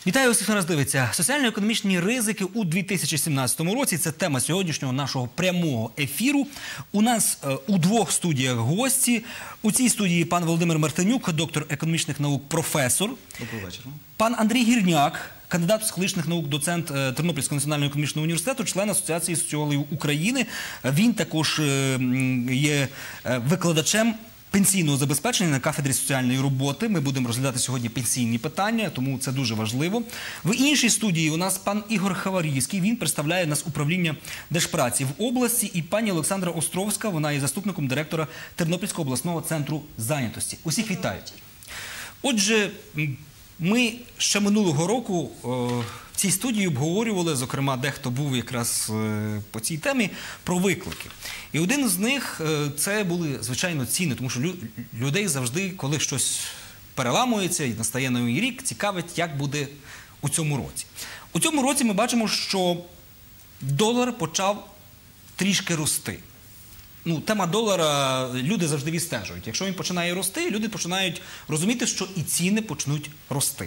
Вітаю усіх, хто нас дивиться. Соціально-економічні ризики у 2017 році – це тема сьогоднішнього нашого прямого ефіру. У нас у двох студіях гості. У цій студії пан Володимир Мартинюк, доктор економічних наук, професор. Доброго вечора. Пан Андрій Гірняк, кандидат психологічних наук, доцент Тернопільського національного економічного університету, член Асоціації соціологів України. Він також є викладачем пенсійного забезпечення на кафедрі соціальної роботи. Ми будемо розглядати сьогодні пенсійні питання, тому це дуже важливо. В іншій студії у нас пан Ігор Хаварійський, він представляє нас управління Держпраці в області, і пані Олександра Островська, вона є заступником директора Тернопільського обласного центру зайнятості. Усіх вітаю. Отже, ми ще минулого року в цій студії обговорювали, зокрема, дехто був якраз по цій темі, про виклики. І один з них – це були, звичайно, ціни, тому що людей завжди, коли щось переламується і настає новий рік, цікавить, як буде у цьому році. У цьому році ми бачимо, що долар почав трішки рости. Тема долара люди завжди відстежують. Якщо він починає рости, люди починають розуміти, що і ціни почнуть рости.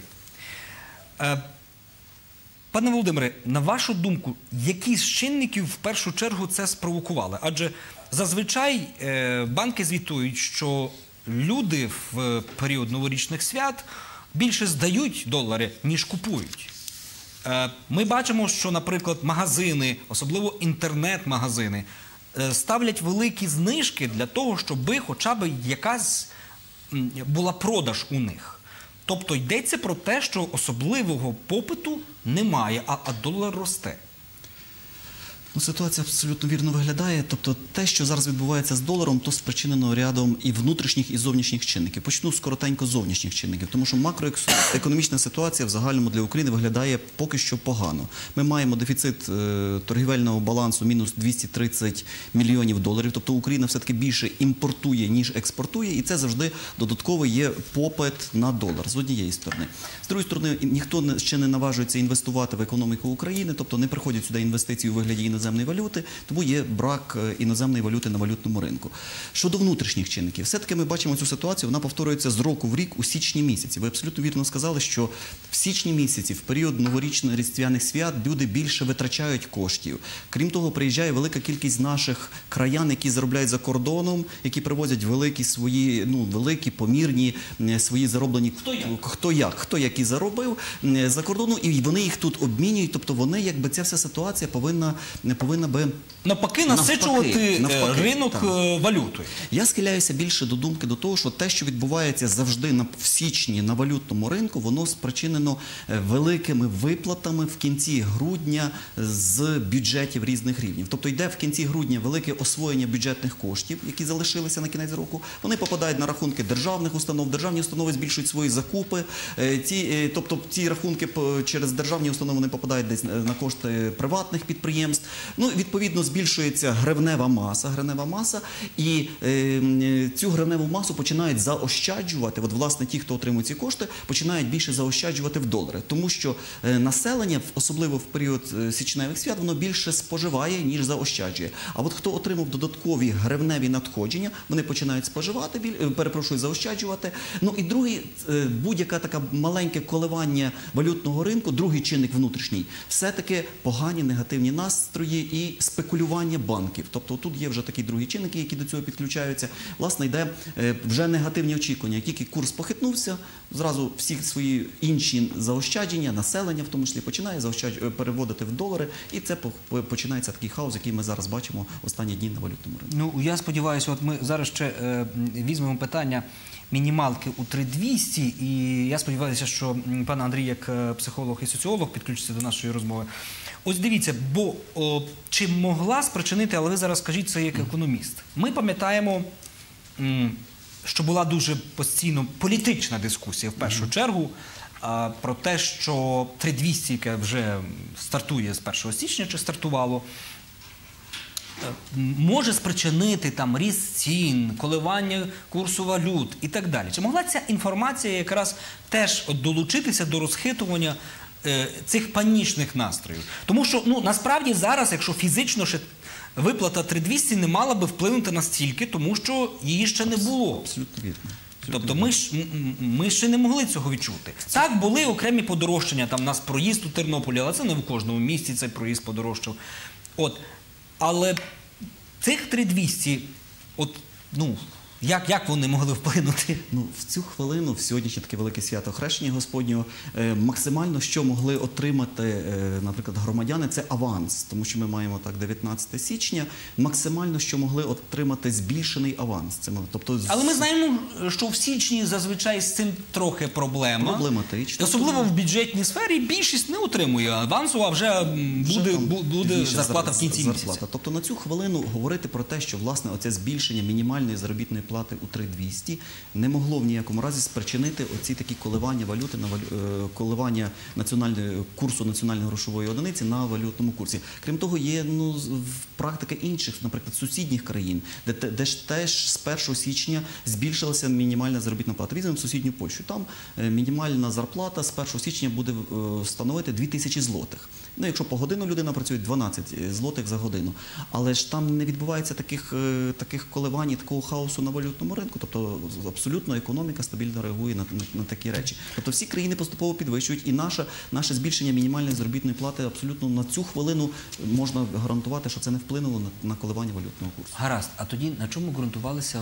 Пане Володимире, на вашу думку, які з чинників в першу чергу це спровокували? Адже зазвичай банки звітують, що люди в період новорічних свят більше здають долари, ніж купують. Ми бачимо, що, наприклад, магазини, особливо інтернет-магазини, ставлять великі знижки для того, щоб хоча б якась була продаж у них. Тобто йдеться про те, що особливого попиту немає, а долар росте. Ситуація абсолютно вірно виглядає. Тобто те, що зараз відбувається з доларом, то спричинено рядом і внутрішніх, і зовнішніх чинників. Почну з коротенько зовнішніх чинників, тому що макроекономічна ситуація в загальному для України виглядає поки що погано. Ми маємо дефіцит торгівельного балансу мінус 230 мільйонів доларів, тобто Україна все-таки більше імпортує, ніж експортує, і це завжди додатково є попит на долар, з однієї сторони. З другої сторони, ніхто ще не наважується інвестувати в економіку України, тобто не приходять сюди інвестиції у вигляді іноземної валюти, тому є брак іноземної валюти на валютному ринку. Щодо внутрішніх чинників, все-таки ми бачимо цю ситуацію, вона повторюється з року в рік у січні місяці. Ви абсолютно вірно сказали, що в січні місяці, в період новорічних різдвяних свят, люди більше витрачають коштів. Крім того, приїжджає велика кількість наших краян, які заробляють за кордоном, які привозять великі свої, великі, помірні, свої зароблені, хто як і заробив за кордону, і вони їх тут обмінюють, тобто вони, якби ця вся ситуація повинна би навпаки насичувати ринок валютою. Я схиляюся більше до думки до того, що те, що відбувається завжди в січні на валютному ринку, воно спричинено великими виплатами в кінці грудня з бюджетів різних рівнів. Тобто йде в кінці грудня велике освоєння бюджетних коштів, які залишилися на кінець року. Вони попадають на рахунки державних установ, державні установи збільшують свої закупи. Тобто ці рахунки через державні установи вони попадають десь на кошти приватних підприємств. Відповідно, збільшується гривнева маса, і цю гривневу масу починають заощаджувати, власне, ті, хто отримує ці кошти, починають більше заощаджувати в долари. Тому що населення, особливо в період січневих свят, воно більше споживає, ніж заощаджує. А хто отримав додаткові гривневі надходження, вони починають заощаджувати. І другий, будь-яке таке маленьке коливання валютного ринку, другий чинник внутрішній, все-таки погані негативні настрої і спекулювання банків. Тобто тут є вже такі другі чинники, які до цього підключаються. Власне, йде вже негативні очікування. Як тільки курс похитнувся, зразу всі свої інші заощадження, населення в тому числі, починає переводити в долари, і це починається такий хаос, який ми зараз бачимо останні дні на валютному ринку. Я сподіваюся, ми зараз ще візьмемо питання мінімалки у 3200, і я сподіваюся, що пан Андрій, як психолог і соціолог, підключиться до нашої розмови. Ось дивіться, бо чи могла спричинити, але ви зараз скажіть це як економіст. Ми пам'ятаємо, що була дуже постійно політична дискусія в першу чергу про те, що 3200, яке вже стартує з 1 січня, чи стартувало, може спричинити ріст цін, коливання курсу валют і так далі. Чи могла ця інформація якраз теж долучитися до розхитування цих панічних настроїв? Тому що, насправді зараз, якщо фізично ще виплата 3200 не мала би вплинути настільки, тому що її ще не було. Абсолютно вірно. Тобто ми ще не могли цього відчути. Так, були окремі подорожчання, там у нас проїзд у Тернополі, але це не в кожному місті цей проїзд подорожчав. Але цих 3200, як вони могли вплинути? В цю хвилину, в сьогоднішнє таке велике свято Хрещення Господнього, максимально, що могли отримати, наприклад, громадяни, це аванс. Тому що ми маємо 19 січня, максимально, що могли отримати збільшений аванс. Але ми знаємо, що в січні зазвичай з цим трохи проблема. Проблематично. Особливо в бюджетній сфері більшість не отримує авансу, а вже буде зарплата в кінці місяця. Тобто на цю хвилину говорити про те, що, власне, оце збільшення мінімальної заробітної плати у 3200 не могло в ніякому разі спричинити оці такі коливання валюти, коливання курсу національної грошової одиниці на валютному курсі. Крім того, є практика інших, наприклад, сусідніх країн, де ж теж з 1 січня збільшилася мінімальна заробітна плата. Візьмемо сусідню Польщу. Там мінімальна зарплата з 1 січня буде становити 2000 злотих. Якщо по годину людина працює, 12 злотих за годину. Але ж там не відбувається таких коливань і такого хаосу на валютному ринку. Тобто абсолютно економіка стабільно реагує на такі речі. Тобто всі країни поступово підвищують, і наше збільшення мінімальної заробітної плати абсолютно на цю хвилину можна гарантувати, що це не вплинуло на коливання валютного курсу. Гаразд. А тоді на чому ґрунтувалися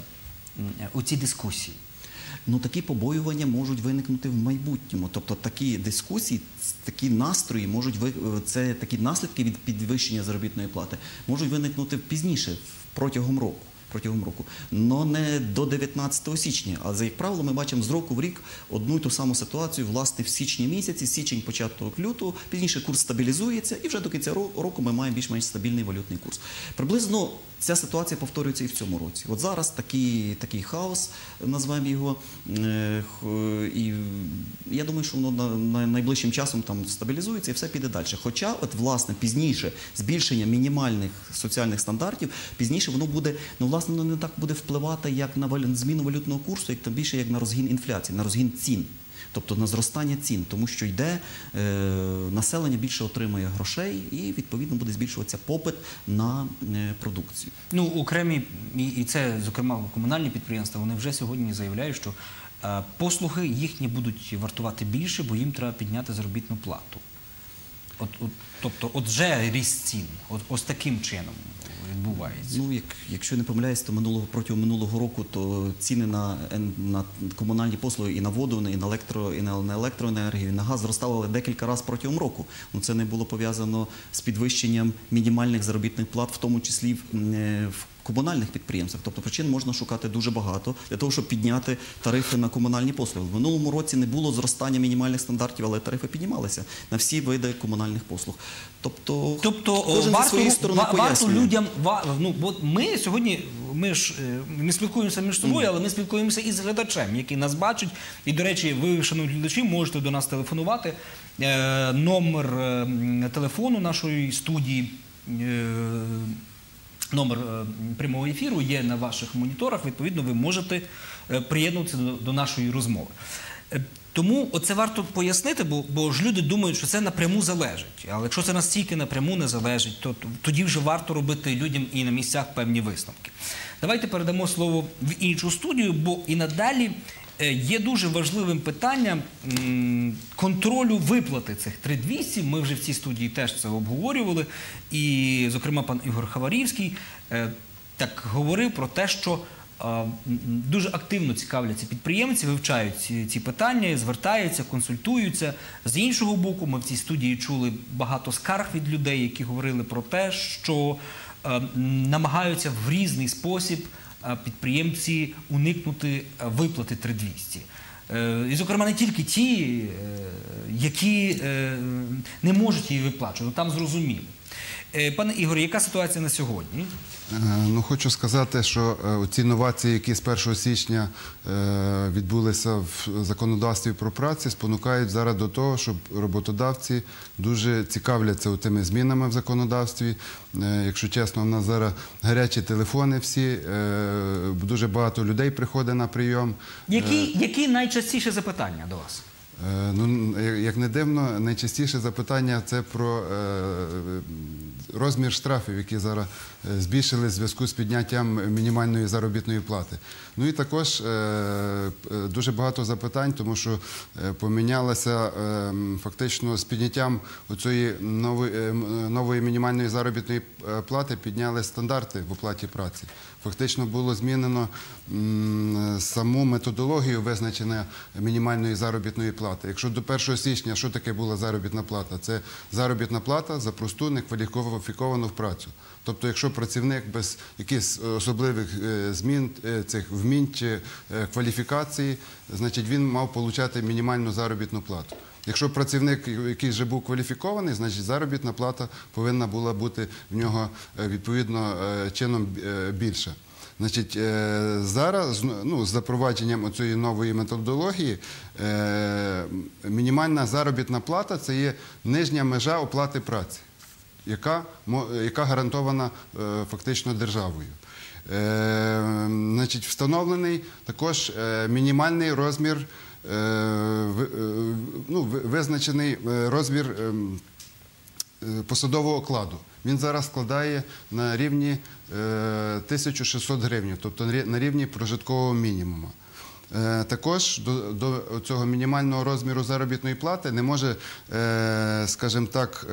оці дискусії? Такі побоювання можуть виникнути в майбутньому. Тобто такі дискусії, такі настрої це такі наслідки від підвищення заробітної плати можуть виникнути пізніше, протягом року. Но не до 19 січня. А як правило, ми бачимо з року в рік одну і ту саму ситуацію, власне, в січні місяці, січень, початок лютого, пізніше курс стабілізується, і вже до кінця року ми маємо більш-менш стабільний валютний курс. Приблизно ця ситуація повторюється і в цьому році. От зараз такий хаос, назвемо його, і я думаю, що воно найближчим часом там стабілізується і все піде далі. Хоча, власне, пізніше збільшення мінімальних соціальних стандартів, пізніше воно буде, власне, не так буде впливати як на зміну валютного курсу, як тим більше, як на розгін інфляції, на розгін цін. Тобто на зростання цін, тому що населення більше отримує грошей і, відповідно, буде збільшуватися попит на продукцію. Окремі, і це, зокрема, комунальні підприємства, вони вже сьогодні заявляють, що послуги їхні будуть вартувати більше, бо їм треба підняти заробітну плату. Тобто, вже ріст цін, ось таким чином відбувається. Якщо не помиляюсь, то протягом минулого року то ціни на комунальні послуги і на воду, і на електроенергію, і на газ зростали декілька разів протягом року. Це не було пов'язано з підвищенням мінімальних заробітних плат, в тому числі в комунальних підприємствах. Тобто причин можна шукати дуже багато для того, щоб підняти тарифи на комунальні послуги. В минулому році не було зростання мінімальних стандартів, але тарифи піднімалися на всі види комунальних послуг. Тобто кожен зі своєї сторони пояснює. Людям, ми сьогодні, ми спілкуємося між собою, але ми спілкуємося і з глядачем, який нас бачить. І, до речі, ви, шановні глядачі, можете до нас телефонувати. Номер телефону нашої студії, номер прямого ефіру є на ваших моніторах, відповідно, ви можете приєднуватися до нашої розмови. Тому оце варто пояснити, бо ж люди думають, що це напряму залежить. Але якщо це настільки напряму не залежить, то тоді вже варто робити людям і на місцях певні висновки. Давайте передамо слово в іншу студію, бо і надалі є дуже важливим питанням контролю виплати цих 3200. Ми вже в цій студії теж це обговорювали. І, зокрема, пан Ігор Хаварівський так говорив про те, що дуже активно цікавляться підприємці, вивчають ці питання, звертаються, консультуються. З іншого боку, ми в цій студії чули багато скарг від людей, які говорили про те, що намагаються в різний спосіб підприємці уникнути виплати 3200. І, зокрема, не тільки ті, які не можуть її виплачувати, там зрозуміло. Пане Ігоре, яка ситуація на сьогодні? Хочу сказати, що ці новації, які з 1 січня відбулися в законодавстві про працю, спонукають зараз до того, щоб роботодавці дуже цікавляться тими змінами в законодавстві. Якщо чесно, в нас зараз гарячі телефони всі, дуже багато людей приходить на прийом. Які найчастіше запитання до вас? Як не дивно, найчастіше запитання – це про розмір штрафів, які зараз збільшили в зв'язку з підняттям мінімальної заробітної плати. Ну і також дуже багато запитань, тому що помінялося фактично з підняттям цієї нової мінімальної заробітної плати, підняли стандарти в оплаті праці. Фактично було змінено саму методологію визначення мінімальної заробітної плати. Якщо до 1 січня, що таке була заробітна плата? Це заробітна плата за просту некваліфіковану працю. Тобто, якщо працівник без якихось особливих змін, цих вмінь чи кваліфікації, значить він мав отримати мінімальну заробітну плату. Якщо працівник, який вже був кваліфікований, значить заробітна плата повинна була бути в нього відповідно чином більша. Значить, зараз з запровадженням цієї нової методології мінімальна заробітна плата – це є нижня межа оплати праці, яка гарантована фактично державою. Значить, встановлений також мінімальний розмір, визначений розмір посадового окладу. Він зараз складає на рівні 1600 гривень, тобто на рівні прожиткового мінімуму. Також до цього мінімального розміру заробітної плати не може, скажімо так,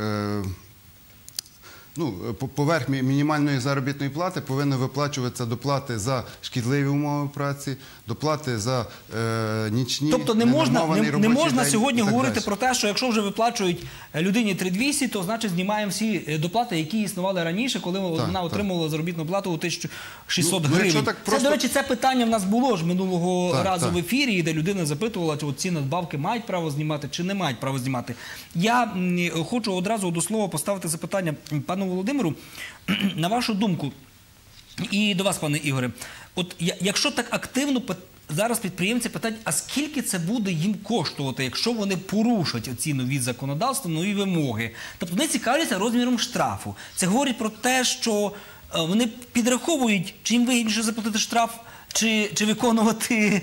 поверх мінімальної заробітної плати повинні виплачуватися доплати за шкідливі умови праці, доплати за нічні, тобто не можна сьогодні говорити про те, що якщо вже виплачують людині 3200, то значить знімаємо всі доплати, які існували раніше, коли вона отримувала заробітну плату у 1600 гривень. До речі, це питання в нас було ж минулого разу в ефірі, де людина запитувала, чи ці надбавки мають право знімати, чи не мають право знімати. Я хочу одразу до слова поставити запитання пану Володимиру. На вашу думку, і до вас, пане Ігоре, от якщо так активно зараз підприємці питають, а скільки це буде їм коштувати, якщо вони порушать ці нові законодавства, нові вимоги? Тобто вони цікавляться розміром штрафу. Це говорить про те, що вони підраховують, чи їм вигідніше заплатити штраф, чи виконувати...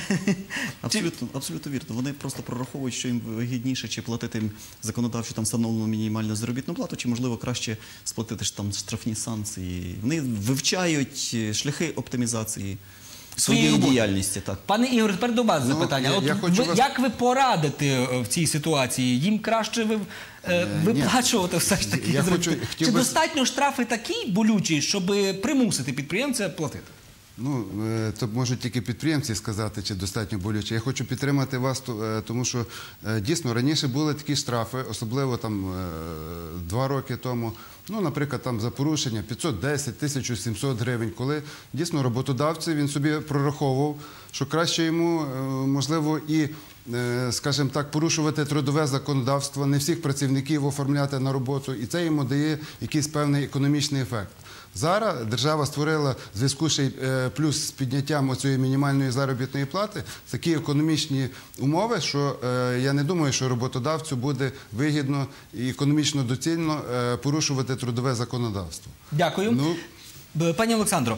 Абсолютно вірно. Вони просто прораховують, що їм вигідніше, чи платити законодавчо встановлену мінімальну заробітну плату, чи, можливо, краще сплатити штрафні санкції. Вони вивчають шляхи оптимізації своєї діяльності. Пане Ігор, тепер до вас запитання. Як ви порадите в цій ситуації? Їм краще виплачувати все ж таки? Чи достатньо штрафи такі болючі, щоб примусити підприємця платити? То можуть тільки підприємці сказати, чи достатньо болюче. Я хочу підтримати вас, тому що дійсно раніше були такі штрафи, особливо 2 роки тому, наприклад, за порушення 510, 1700 гривень, коли дійсно роботодавці, він собі прораховував, що краще йому, можливо, і, скажімо так, порушувати трудове законодавство, не всіх працівників оформляти на роботу, і це йому дає якийсь певний економічний ефект. Зараз держава створила в зв'язку ще плюс з підняттям цієї мінімальної заробітної плати такі економічні умови, що я не думаю, що роботодавцю буде вигідно і економічно доцільно порушувати трудове законодавство. Дякую. Пані Олександро,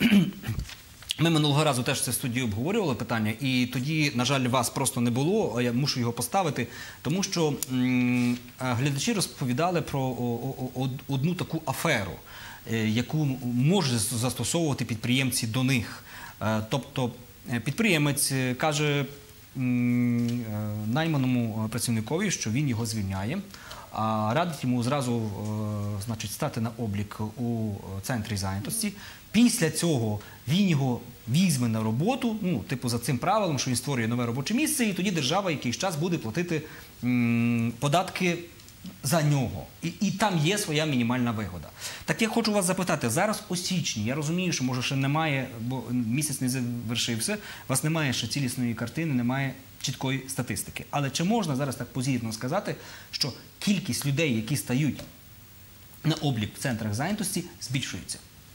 ми минулого разу теж це в студії обговорювали питання, і тоді, на жаль, вас просто не було, а я мушу його поставити, тому що глядачі розповідали про одну таку аферу, яку можуть застосовувати підприємці до них. Тобто підприємець каже найманому працівникові, що він його звільняє, а радить йому зразу стати на облік у центрі зайнятості. Після цього він його візьме на роботу, за цим правилом, що він створює нове робоче місце, і тоді держава якийсь час буде платити податки за нього. І там є своя мінімальна вигода. Так я хочу вас запитати, зараз у січні, я розумію, що може ще немає, бо місяць не завершився, у вас немає ще цілісної картини, немає чіткої статистики. Але чи можна зараз так позитивно сказати, що кількість людей, які стають на облік в центрах зайнятості, збільшується?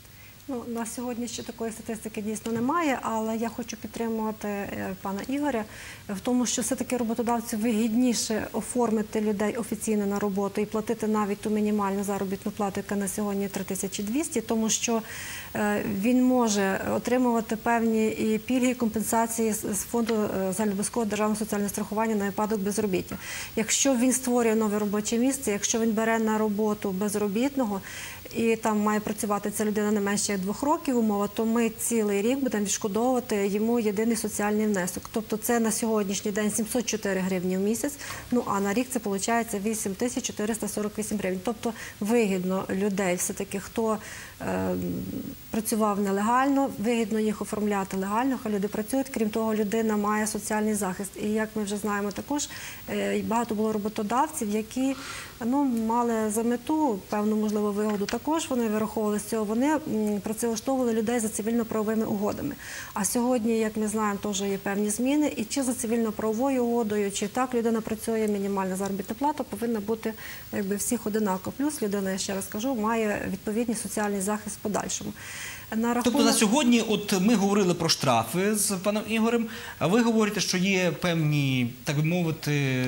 Ну, на сьогодні ще такої статистики дійсно немає, але я хочу підтримувати пана Ігоря в тому, що все-таки роботодавцю вигідніше оформити людей офіційно на роботу і платити навіть ту мінімальну заробітну плату, яка на сьогодні 3200, тому що він може отримувати певні і пільги, і компенсації з фонду загальнообов'язкового державного соціального страхування на випадок безробіття. Якщо він створює нове робоче місце, якщо він бере на роботу безробітного, і там має працювати ця людина не менше як 2 років умова, то ми цілий рік будемо відшкодовувати йому єдиний соціальний внесок. Тобто це на сьогоднішній день 704 гривні в місяць, ну а на рік це виходить 8448 гривень. Тобто вигідно людей все-таки, хто працював нелегально, вигідно їх оформляти легально, хай люди працюють. Крім того, людина має соціальний захист. І як ми вже знаємо також, багато було роботодавців, які мали за мету певну, можливо, вигоду. Також вони вираховували з цього, вони працевлаштовували людей за цивільно-правовими угодами. А сьогодні, як ми знаємо, теж є певні зміни. І чи за цивільно-правовою угодою, чи так людина працює, мінімальна заробітна плата повинна бути всіх одинаково. Плюс людина, я ще раз кажу, має відповідний соціальний захист в подальшому. Тобто на сьогодні, от ми говорили про штрафи з паном Ігорем, а ви говорите, що є певні, так би мовити,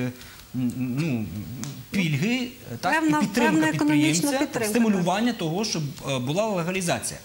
пільги, так, і підтримка підприємця, стимулювання того, щоб була легалізація.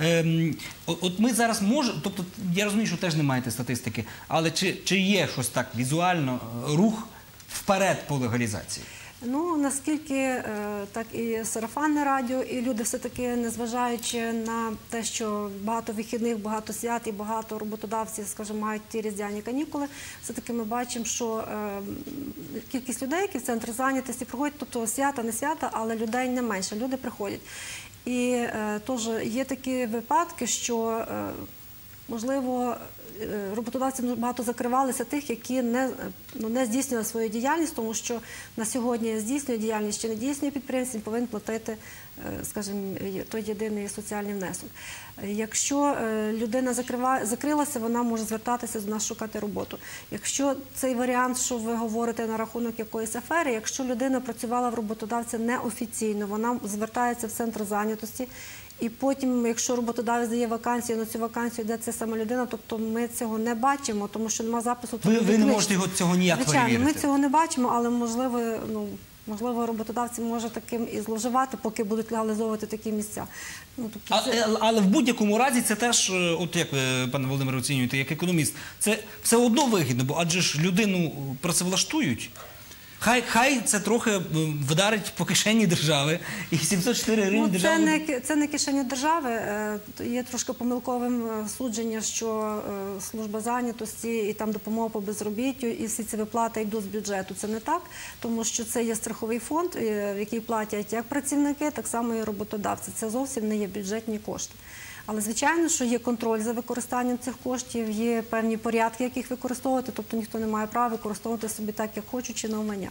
От ми зараз можемо, тобто я розумію, що теж не маєте статистики, але чи є щось так візуально, рух вперед по легалізації? Ну, наскільки так і сарафанне радіо, і люди все-таки, незважаючи на те, що багато вихідних, багато свят і багато роботодавців, скажімо, мають ті різдвяні канікули, все-таки ми бачимо, що кількість людей, які в центрі зайнятості приходять, тобто свята, не свята, але людей не менше, люди приходять. І теж є такі випадки, що, можливо, роботодавці багато закривалися тих, які не здійснювали свою діяльність, тому що на сьогодні здійснює діяльність чи не здійснює підприємство, він повинен платити, скажімо, той єдиний соціальний внесок. Якщо людина закрилася, вона може звертатися до нас шукати роботу. Якщо цей варіант, що ви говорите на рахунок якоїсь афери, якщо людина працювала в роботодавця неофіційно, вона звертається в центр зайнятості, і потім, якщо роботодавець дає вакансію, на цю вакансію йде ця сама людина, тобто ми цього не бачимо, тому що немає запису. Ви не можете цього ніяк перевірити? Звичайно, ми цього не бачимо, але можливо, роботодавці може таким і зловживати, поки будуть легалізовувати такі місця. Але в будь-якому разі це теж, от як ви, пане Володимире, оцінюєте, як економіст, це все одно вигідно, бо адже ж людину працевлаштують. Хай це трохи вдарить по кишені держави, і 704 гривні держави... Це не кишені держави. Є трошки помилковим судження, що служба зайнятості і там допомога по безробіттю, і всі ці виплати йдуть з бюджету. Це не так, тому що це є страховий фонд, в який платять як працівники, так само і роботодавці. Це зовсім не є бюджетні кошти. Але, звичайно, що є контроль за використанням цих коштів, є певні порядки, як їх використовувати, тобто ніхто не має права використовувати собі так, як хочуть, чи навмання.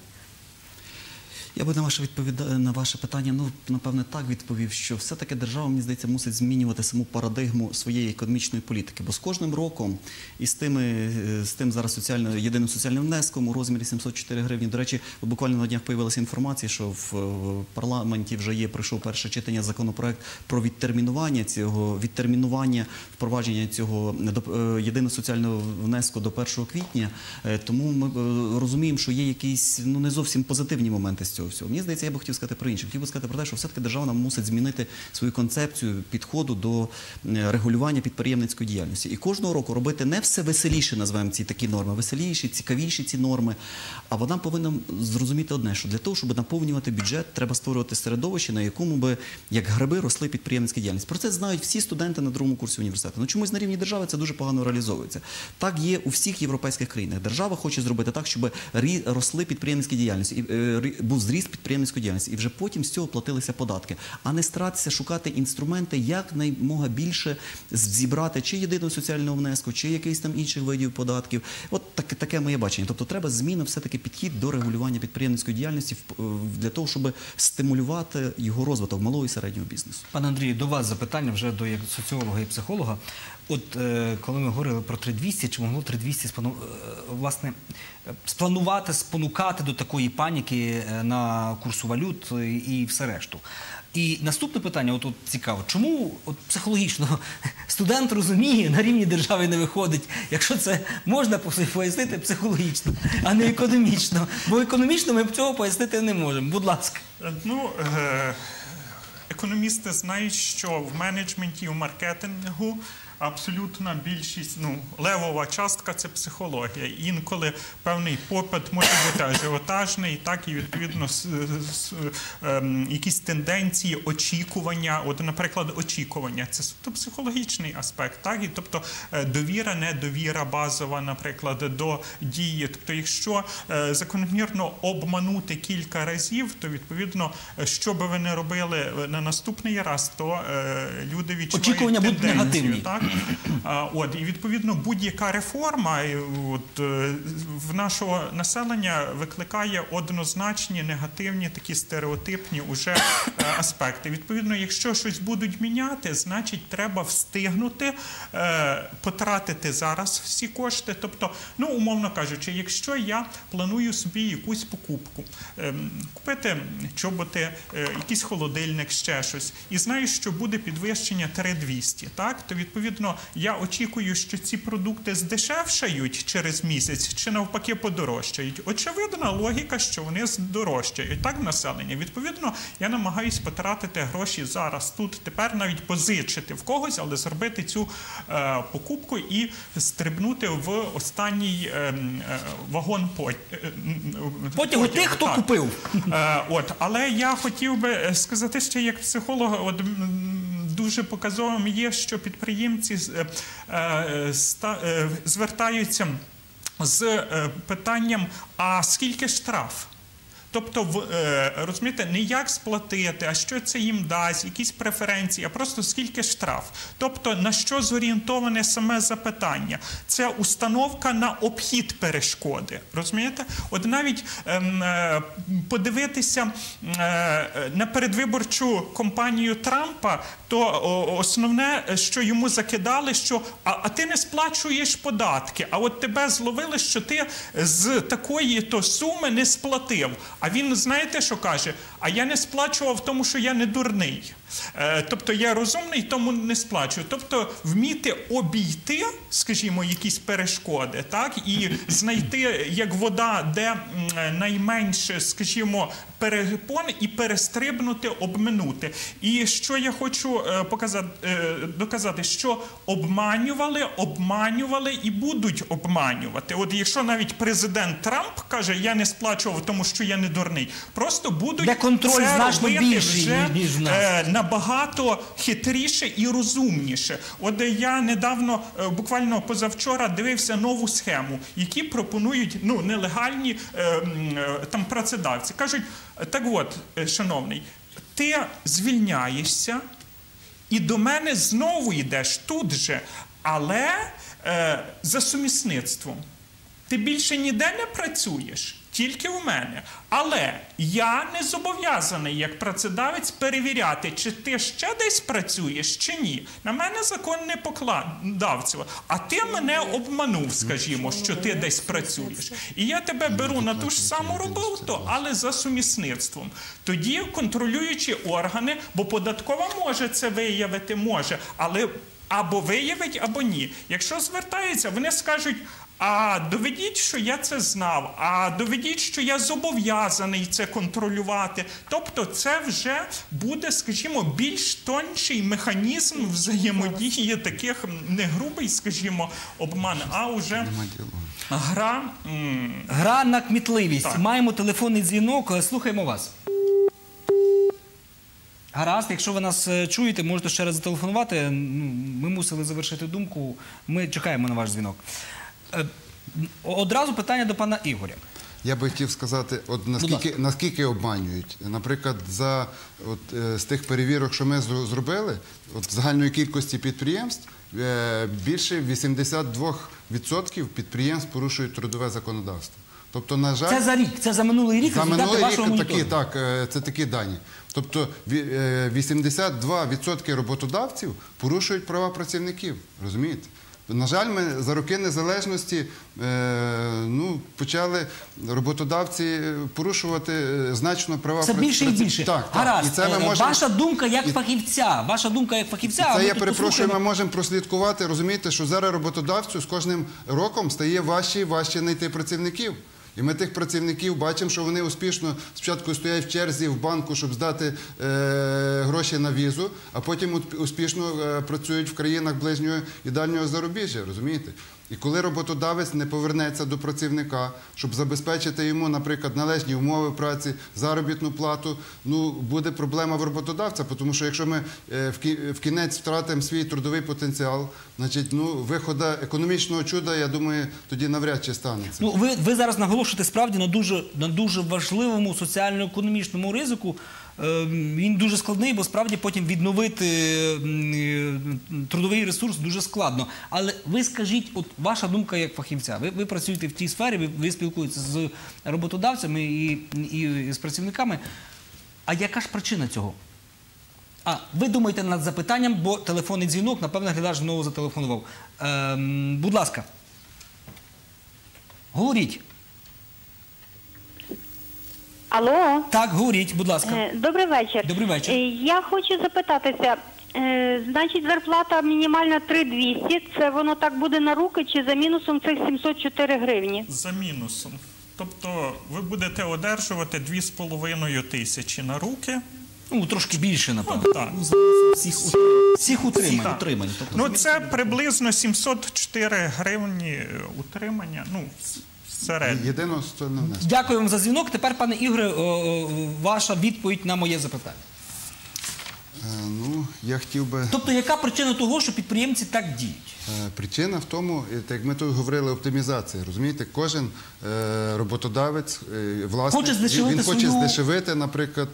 Я би на ваше питання, напевне, так відповів, що все-таки держава, мені здається, мусить змінювати саму парадигму своєї економічної політики. Бо з кожним роком і з тим зараз єдиним соціальним внеском у розмірі 704 гривні. До речі, буквально на днях появилася інформація, що в парламенті вже пройшов перше читання законопроект про відтермінування впровадження цього єдиного соціального внеску до 1 квітня. Тому ми розуміємо, що є якісь не зовсім позитивні моменти з цього всього. Мені здається, я би хотів сказати про інше. Хотів би сказати про те, що все-таки держава нам мусить змінити свою концепцію підходу до регулювання підприємницької діяльності. І кожного року робити не все веселіше, називаємо ці такі норми, веселіші, цікавіші ці норми, а вона повинна зрозуміти одне, що для того, щоб наповнювати бюджет, треба створювати середовище, на якому би, як гриби, росли підприємницька діяльність. Про це знають всі студенти на другому курсі університету. Ну чомусь на рівні держави це дуже погано реалізовується. Так є у всіх європейських країнах. Держава хоче зробити так, щоб росли підприємницькі діяльності, був зріст підприємницької діяльності, і вже потім з цього платилися податки. А не старатися шукати інструменти, як наймога більше зібрати чи єдиного соціального внеску, чи якийсь там інших видів податків. От таке моє бачення. Тобто треба зміна все-таки підхід до регулювання підприємницької діяльності для того, щоб стимулювати його розвиток малого і середнього бізнесу. Пане Андрію, до вас запитання вже до соціолога і психолога. От коли ми говорили про 3200, чи могло 3200 власне спланувати, спонукати до такої паніки на на курсу валют і все решту. І наступне питання, от цікаво, чому психологічно студент розуміє, на рівні держави не виходить, якщо це можна пояснити психологічно, а не економічно. Бо економічно ми цього пояснити не можемо. Будь ласка. Ну, економісти знають, що в менеджменті, у маркетингу абсолютна більшість, левова частка – це психологія. Інколи певний попит може бути ажіотажний, так і відповідно якісь тенденції, очікування. От, наприклад, очікування – це психологічний аспект, так? І, тобто довіра, недовіра базова, наприклад, до дії. Тобто, якщо закономірно обманути кілька разів, то відповідно, що би ви не робили на наступний раз, то люди відчувають очікування будуть негативні. Так? І відповідно будь-яка реформа в нашого населення викликає однозначні негативні такі стереотипні уже аспекти. Відповідно, якщо щось будуть міняти, значить треба встигнути потратити зараз всі кошти. Тобто, умовно кажучи, якщо я планую собі якусь покупку, купити чоботи, якийсь холодильник, ще щось, і знаю, що буде підвищення 3200, так, то відповідно я очікую, що ці продукти здешевшають через місяць чи навпаки подорожчають. Очевидна логіка, що вони здорожчають. Так, населення. Відповідно, я намагаюсь потратити гроші зараз, тут, тепер навіть позичити в когось, але зробити цю покупку і стрибнути в останній вагон потягу тих, хто купив. Але я хотів би сказати ще як психолог, дуже показовим є, що підприємці звертаються з питанням, а скільки штраф? Тобто, розумієте, не як сплатити, а що це їм дасть, якісь преференції, а просто скільки штраф. Тобто, на що зорієнтоване саме запитання? Це установка на обхід перешкоди, розумієте? От навіть подивитися на передвиборчу кампанію Трампа, то основне, що йому закидали, що а ти не сплачуєш податки, а от тебе зловили, що ти з такої-то суми не сплатив. А він, знаєте, що каже? А я не сплачував, тому що я не дурний. Тобто я розумний, тому не сплачую. Тобто вміти обійти, скажімо, якісь перешкоди, так, і знайти, як вода, де найменше, скажімо, перепон і перестрибнути, обминути. І що я хочу доказати, що обманювали і будуть обманювати. От якщо навіть президент Трамп каже, я не сплачував, тому що я не дурний, просто будуть де контроль це значно робити більший, вже ніж в нас. Набагато хитріше і розумніше. От я недавно, буквально позавчора, дивився нову схему, які пропонують нелегальні там працедавці. Кажуть, так от, шановний, ти звільняєшся і до мене знову йдеш тут же, але за сумісництвом. Ти більше ніде не працюєш, тільки у мене. Але я не зобов'язаний, як працедавець, перевіряти, чи ти ще десь працюєш, чи ні. На мене закон не покладав цього. А ти мене обманув, скажімо, що ти десь працюєш. І я тебе беру на ту ж саму роботу, але за сумісництвом. Тоді контролюючі органи, бо податкова може це виявити, може, але або виявить, або ні. Якщо звертаються, вони скажуть, а доведіть, що я це знав, а доведіть, що я зобов'язаний це контролювати. Тобто це вже буде, скажімо, більш тонший механізм взаємодії таких, не грубий, скажімо, обман, а вже гра. Гра на кмітливість. Так. Маємо телефонний дзвінок, слухаємо вас. Гаразд, якщо ви нас чуєте, можете ще раз зателефонувати. Ми мусили завершити думку, ми чекаємо на ваш дзвінок. Одразу питання до пана Ігоря. Я би хотів сказати, наскільки обманюють. Наприклад, з тих перевірок, що ми зробили, загальної кількості підприємств, більше 82% підприємств порушують трудове законодавство. Тобто, на жаль, Це за рік, це за минулий рік, за минулий вашого рік моніторингу. це такі дані. Тобто 82% роботодавців порушують права працівників, розумієте? На жаль, ми за роки незалежності почали роботодавці порушувати значно права. Це більше і більше. Так. Гаразд. І це ми можемо... Ваша думка як фахівця. Ваша думка як фахівця. Це, я перепрошую, ми можемо прослідкувати. Розумієте, що зараз роботодавцю з кожним роком стає важче знайти працівників. І ми тих працівників бачимо, що вони успішно спочатку стоять в черзі в банку, щоб здати гроші на візу, а потім успішно працюють в країнах ближнього і дальнього зарубіжжя, розумієте? І коли роботодавець не повернеться до працівника, щоб забезпечити йому, наприклад, належні умови праці, заробітну плату, буде проблема в роботодавця, тому що якщо ми в кінець втратимо свій трудовий потенціал, значить, виходу економічного чуда, я думаю, тоді навряд чи станеться. Ви зараз наголошуєте справді на дуже важливому соціально-економічному ризику. Він дуже складний, бо справді потім відновити трудовий ресурс дуже складно. Але ви скажіть, от ваша думка як фахівця, ви працюєте в тій сфері, ви спілкуєтеся з роботодавцями і з працівниками. А яка ж причина цього? Ви думаєте над запитанням, бо телефонний дзвінок, напевно, глядач знову зателефонував. Будь ласка. Говоріть. Алло. Так, говоріть, будь ласка. Добрий вечір. Добрий вечір. Я хочу запитатися, значить, зарплата мінімальна 3200, це воно так буде на руки чи за мінусом цих 704 гривні? За мінусом. Тобто ви будете одержувати 2500 на руки. Трошки більше, напевно. Так. Всіх утримань. Це приблизно 704 гривні утримання. Єдиного соціального внеску. Дякую вам за дзвінок. Тепер, пане Ігоре, ваша відповідь на моє запитання. Я хотів би... Тобто, яка причина того, що підприємці так діють? Причина в тому, як ми тут говорили, оптимізація. Розумієте, кожен роботодавець, власник, він хоче здешевити, наприклад,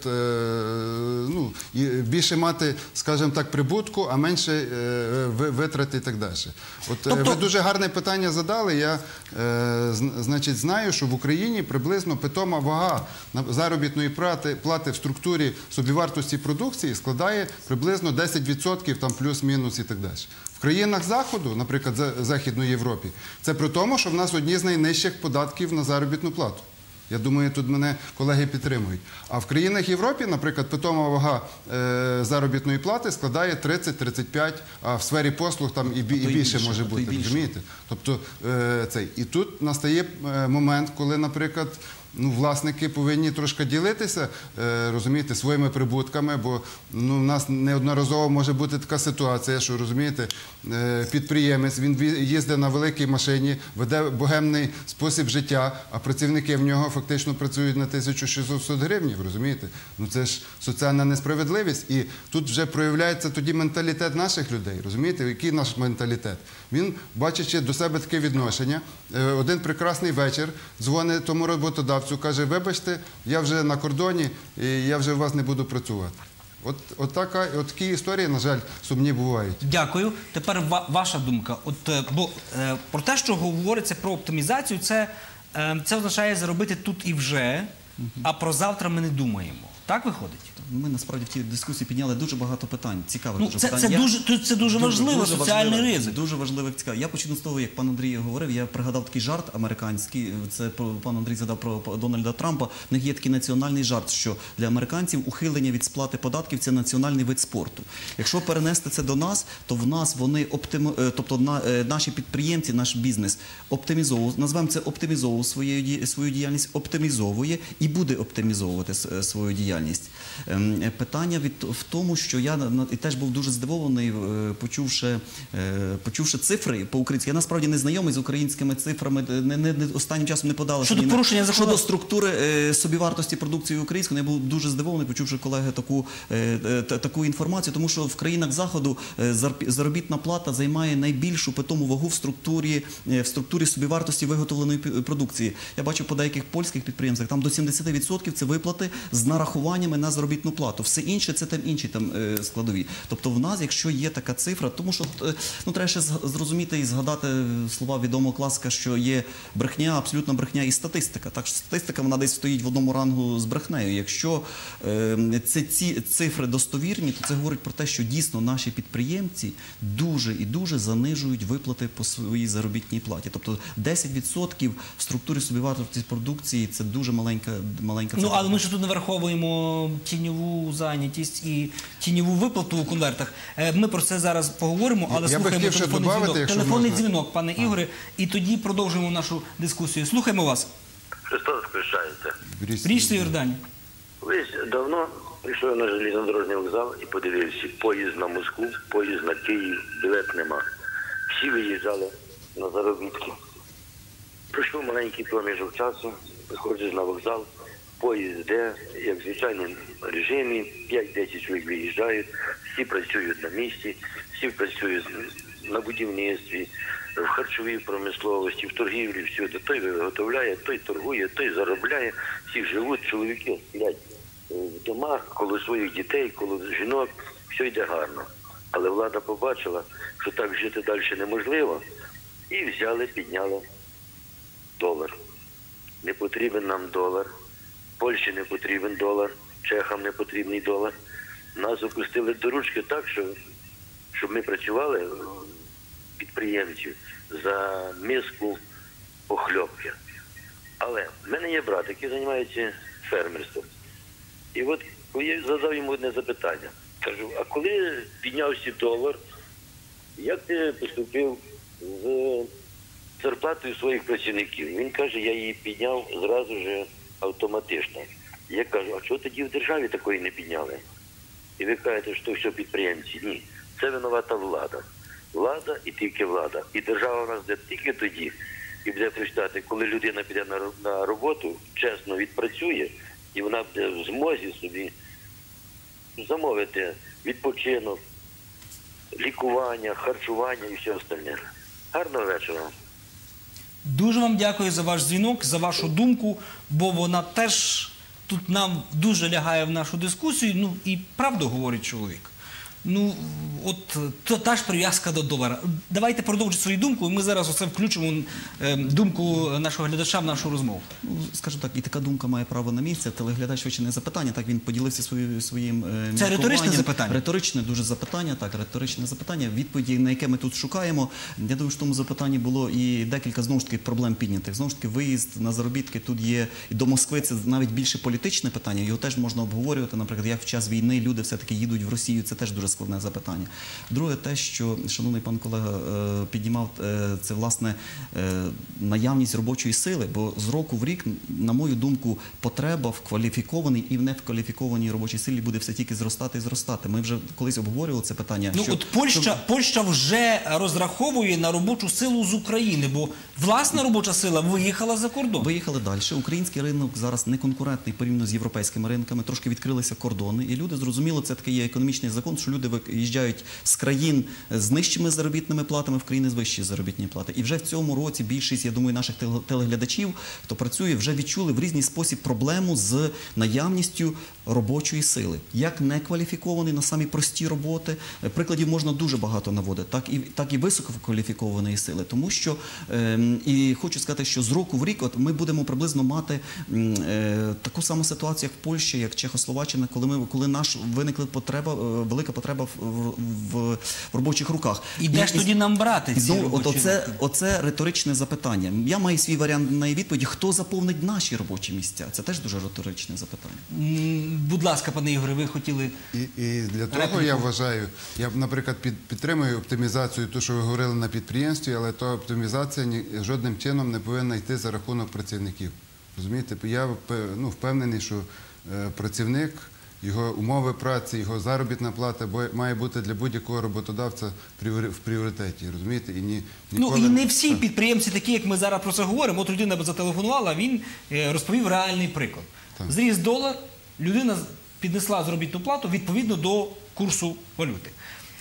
більше мати, скажімо так, прибутку, а менше витрати і так далі. Ви дуже гарне питання задали. Я, значить, знаю, що в Україні приблизно питома вага заробітної плати в структурі собівартості продукції складає приблизно 10%, там плюс-мінус і так далі. В країнах Заходу, наприклад, Західної Європі, це при тому, що в нас одні з найнижчих податків на заробітну плату. Я думаю, тут мене колеги підтримують. А в країнах Європи, наприклад, питома вага заробітної плати складає 30-35, а в сфері послуг там і більше може бути, розумієте? Тобто, і тут настає момент, коли, наприклад, власники повинні трошки ділитися, розумієте, своїми прибутками, бо в нас неодноразово може бути така ситуація, що, розумієте, підприємець, він їздить на великій машині, веде богемний спосіб життя, а працівники в нього фактично працюють на 1600 гривень, розумієте? Це ж соціальна несправедливість. І тут вже проявляється тоді менталітет наших людей, розумієте? Який наш менталітет? Він, бачачи до себе таке відношення, один прекрасний вечір дзвонить тому роботодавцю, каже, вибачте, я вже на кордоні, і я вже у вас не буду працювати. От такі історії, на жаль, сумні бувають. Дякую. Тепер ваша думка. Бо про те, що говориться про оптимізацію, це означає заробити тут і вже, а про завтра ми не думаємо. Так виходить? Ми, насправді, в тій дискусії підняли дуже багато питань, цікавих питань. Це дуже важливо, соціальний ризик. Дуже важливо, цікаво. Я почну з того, як пан Андрій говорив, я пригадав такий жарт американський, це пан Андрій задав про Дональда Трампа, в них є такий національний жарт, що для американців ухилення від сплати податків – це національний вид спорту. Якщо перенести це до нас, то в нас вони, тобто наші підприємці, наш бізнес оптимізовують, назвемо це оптимізовують свою діяльність, оптимізовує і буде оптимізовувати свою діяльність. Питання в тому, що я теж був дуже здивований, почувши цифри по-українськи. Я насправді не знайомий з українськими цифрами, останнім часом не подалося щодо структури собівартості продукції української. Я був дуже здивований, почувши, колеги, таку інформацію, тому що в країнах Заходу заробітна плата займає найбільшу питому вагу в структурі собівартості виготовленої продукції. Я бачу по деяких польських підприємствах, там до 70% це виплати з нарахуванням нарахуваннями на заробітну плату. Все інше – це там інші складові. Тобто в нас, якщо є така цифра, тому що треба ще зрозуміти і згадати слова відомого класика, що є брехня, абсолютна брехня і статистика. Так що статистика, вона десь стоїть в одному рангу з брехнею. Якщо ці цифри достовірні, то це говорить про те, що дійсно наші підприємці дуже і дуже занижують виплати по своїй заробітній платі. Тобто 10% в структурі собівартості продукції – це дуже маленька цифра. Ну, але ми ж тут не враховуємо тіньову зайнятість і тіньову виплату у конвертах. Ми про це зараз поговоримо, але Я би слухаємо хотів ще телефонний добавити, дзвінок. якщо Телефонний можна. дзвінок, пане Ігоре, і тоді продовжуємо нашу дискусію. Слухаємо вас. Христос хрещається. Річці Йордані. Колись давно прийшов на железнодорожний вокзал і подивився, поїзд на Москву, поїзд на Київ, білет нема. Всі виїжджали на заробітки. Пройшов маленький проміжок часу, приходиш на вокзал, поїзд йде, як в звичайному режимі, 5-10 чоловік виїжджають, всі працюють на місці, всі працюють на будівництві, в харчовій промисловості, в торгівлі, всюди. Той виготовляє, той торгує, той заробляє, всі живуть, чоловіки сплять в домах, коло своїх дітей, коло жінок, все йде гарно. Але влада побачила, що так жити далі неможливо, і взяли, підняли долар. Не потрібен нам долар, Польщі не потрібен долар, чехам не потрібний долар. Нас опустили до ручки так, щоб ми працювали, підприємців, за миску похльопки. Але в мене є брат, який займається фермерством. І от я задав йому одне запитання. Кажу, а коли піднявся долар, як ти поступив з зарплатою своїх працівників? Він каже, я її підняв зразу ж автоматично. Я кажу, а чого тоді в державі такої не підняли? І ви кажете, що все підприємці. Ні, це винувата влада. Влада і тільки влада. І держава у нас буде тільки тоді, і буде прочитати, коли людина піде на роботу, чесно відпрацює, і вона буде в змозі собі замовити відпочинок, лікування, харчування і все остальне. Гарного вечора. Дуже вам дякую за ваш дзвінок, за вашу думку, бо вона теж тут нам дуже лягає в нашу дискусію, ну і правду говорить чоловік. Ну, от та ж прив'язка до долара. Давайте продовжити свою думку, і ми зараз оце включимо думку нашого глядача в нашу розмову. Ну, скажу так, і така думка має право на місце. Телеглядач швидше не запитання, так він поділився своїм Це риторичне запитання? Риторичне дуже запитання, так, риторичне запитання. Відповіді, на яке ми тут шукаємо. Я думаю, що в тому запитанні було і декілька, знову ж таки, проблем піднятих. Знову ж таки, виїзд на заробітки тут є, і до Москви це навіть більше політичне питання, його теж можна обговорювати. Наприклад, як в час війни люди все-таки їдуть в Росію, це теж дуже складне запитання. Друге, те, що шановний пан колега піднімав, це, власне, наявність робочої сили, бо з року в рік, на мою думку, потреба в кваліфікованій і в некваліфікованій робочій силі буде все тільки зростати і зростати. Ми вже колись обговорювали це питання. Ну, от Польща вже розраховує на робочу силу з України, бо власна робоча сила виїхала за кордон. Виїхали далі. Український ринок зараз не конкурентний порівняно з європейськими ринками, трошки відкрилися кордони, і люди, зрозуміло, це такий є економічний закон, що люди виїжджають з країн з нижчими заробітними платами в країни з вищої заробітні плати. І вже в цьому році більшість, я думаю, наших телеглядачів, хто працює, вже відчули в різний спосіб проблему з наявністю робочої сили. Як некваліфіковані на самі прості роботи. Прикладів можна дуже багато наводити, так і висококваліфікованої сили. Тому що, і хочу сказати, що з року в рік от ми будемо приблизно мати таку саму ситуацію, як в Польщі, як Чехословаччина, коли виникла велика потреба в робочих руках. І де ж тоді нам брати ці робочі руки? Оце риторичне запитання. Я маю свій варіант на відповіді. Хто заповнить наші робочі місця? Це теж дуже риторичне запитання. Будь ласка, пане Ігоре, ви хотіли... І для того, я вважаю, я, наприклад, підтримую оптимізацію, ту, що ви говорили на підприємстві, але та оптимізація жодним чином не повинна йти за рахунок працівників. Розумієте? Я впевнений, що працівник, його умови праці, його заробітна плата має бути для будь-якого роботодавця в пріоритеті, розумієте? Ну і не всі підприємці такі, як ми зараз про це говоримо. От людина зателефонувала, він розповів реальний приклад. Зріс долар, людина піднесла заробітну плату відповідно до курсу валюти.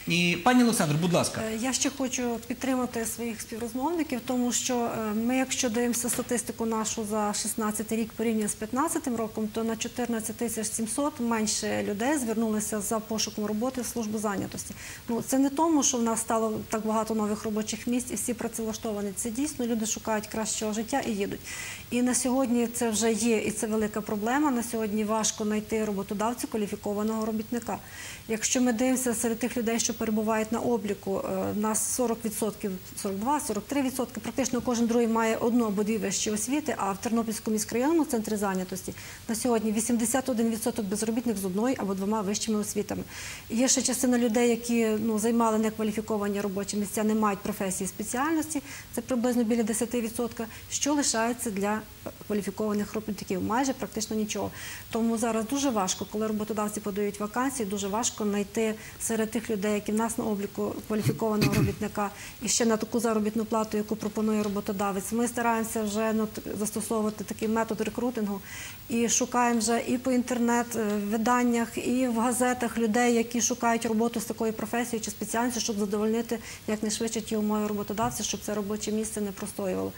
І пані Олександр, будь ласка. Я ще хочу підтримати своїх співрозмовників, тому що ми, якщо дивимося статистику нашу за 16 рік порівняно з 15 роком, то на 14 700 менше людей звернулися за пошуком роботи в службу зайнятості. Ну, це не тому, що в нас стало так багато нових робочих місць і всі працевлаштовані. Це дійсно люди шукають кращого життя і їдуть. І на сьогодні це вже є, і це велика проблема. На сьогодні важко знайти роботодавцю кваліфікованого робітника. Якщо ми дивимося серед тих людей, що перебувають на обліку, у нас 40%, 42-43%, практично кожен другий має одну або дві вищі освіти, а в Тернопільському міськрайонному центрі зайнятості на сьогодні 81% безробітних з одною або двома вищими освітами. Є ще частина людей, які займали некваліфіковані робочі місця, не мають професії спеціальності, це приблизно біля 10%, що лишається для кваліфікованих робітників, майже практично нічого. Тому зараз дуже важко, коли роботодавці подають вакансії, дуже важко знайти серед тих людей, які в нас на обліку кваліфікованого робітника і ще на таку заробітну плату, яку пропонує роботодавець. Ми стараємося вже застосовувати такий метод рекрутингу і шукаємо вже і по інтернет-виданнях, і в газетах людей, які шукають роботу з такою професією чи спеціальністю, щоб задовольнити якнайшвидше ті умови роботодавця, щоб це робоче місце не простоювало.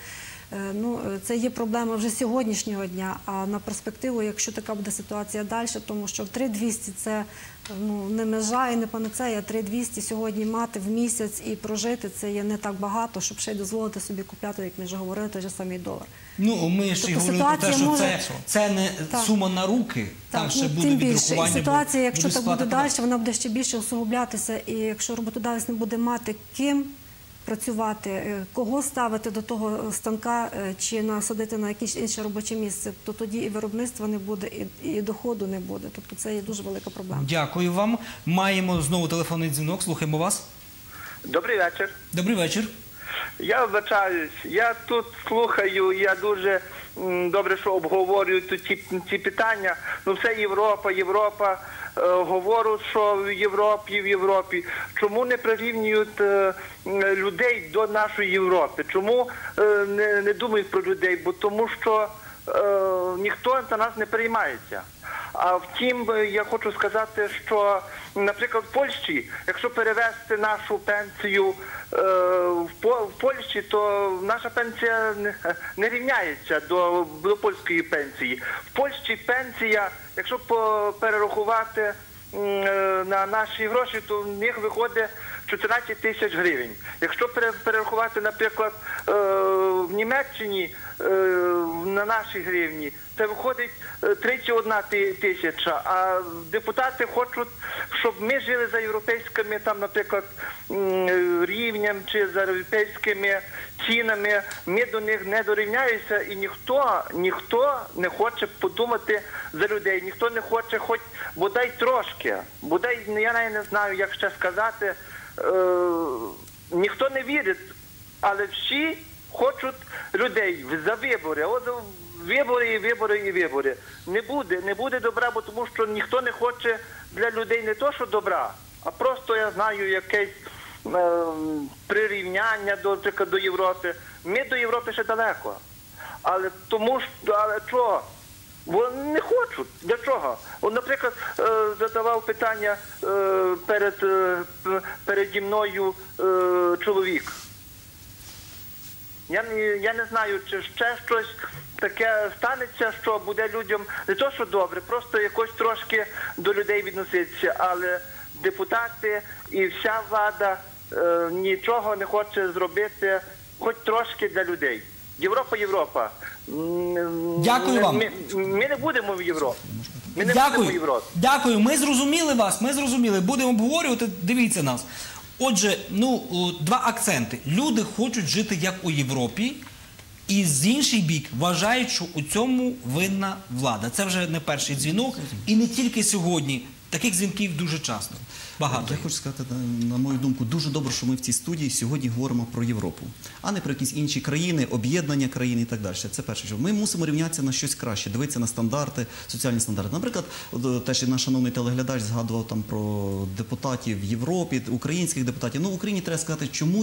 Це є проблема вже сьогоднішнього дня, а на перспективу, якщо така буде ситуація далі, тому що 3200 – це не межа і не панацея, 3200 сьогодні мати в місяць і прожити – це є не так багато, щоб ще й дозволити собі купляти, як ми вже говорили, той же самий долар. Ми ще й говорили про те, що це не сума на руки, там ще буде відрахування. І ситуація, якщо так буде далі, вона буде ще більше усугублятися, і якщо роботодавець не буде мати ким працювати, кого ставити до того станка чи насадити на якесь інше робоче місце, то тоді і виробництва не буде, і доходу не буде. Тобто це є дуже велика проблема. Дякую вам. Маємо знову телефонний дзвінок. Слухаємо вас. Добрий вечір. Добрий вечір. Я вибачаюсь, я тут слухаю, я дуже добре, що обговорюю ці питання. Все Європа. Говорю, що в Європі. Чому не прирівнюють людей до нашої Європи? Чому не думають про людей? Бо тому що ніхто на нас не переймається. А втім, я хочу сказати, що, наприклад, в Польщі, якщо перевести нашу пенсію в Польщі, то наша пенсія не рівняється до польської пенсії. В Польщі пенсія, якщо перерахувати на наші гроші, то в них виходить 14 тисяч гривень. Якщо перерахувати, наприклад, в Німеччині на наші гривні, це виходить 31 тисяча. А депутати хочуть, щоб ми жили за європейськими, там, наприклад, рівнем чи за європейськими цінами. Ми до них не дорівняємося, і ніхто не хоче подумати за людей. Ніхто не хоче хоч бодай трошки. Бодай, я навіть не знаю, як ще сказати. Ніхто не вірить, але всі хочуть людей за вибори. От вибори. Не буде добра, бо тому що ніхто не хоче для людей не то, що добра, а просто, я знаю, якесь прирівняння до Європи. Ми до Європи ще далеко. Але чого? Вони не хочуть. Для чого? От, наприклад, задавав питання переді мною чоловік. Я не знаю, чи ще щось таке станеться, що буде людям не то, що добре, просто якось трошки до людей відноситися. Але депутати і вся влада нічого не хоче зробити, хоч трошки для людей. Європа. Дякую вам. Ми не будемо в Європі. Дякую. Ми зрозуміли вас, Будемо обговорювати, дивіться нас. Отже, два акценти. Люди хочуть жити як у Європі, і з інший бік вважають, що у цьому винна влада. Це вже не перший дзвінок, і не тільки сьогодні. Таких дзвінків дуже часто. Багато. Я хочу сказати, на мою думку, дуже добре, що ми в цій студії сьогодні говоримо про Європу, а не про якісь інші країни, об'єднання країн і так далі. Це перше, що ми мусимо рівнятися на щось краще, дивитися на стандарти, соціальні стандарти. Наприклад, теж наш шановний телеглядач згадував там про депутатів в Європі, українських депутатів. В Україні, треба сказати, чомусь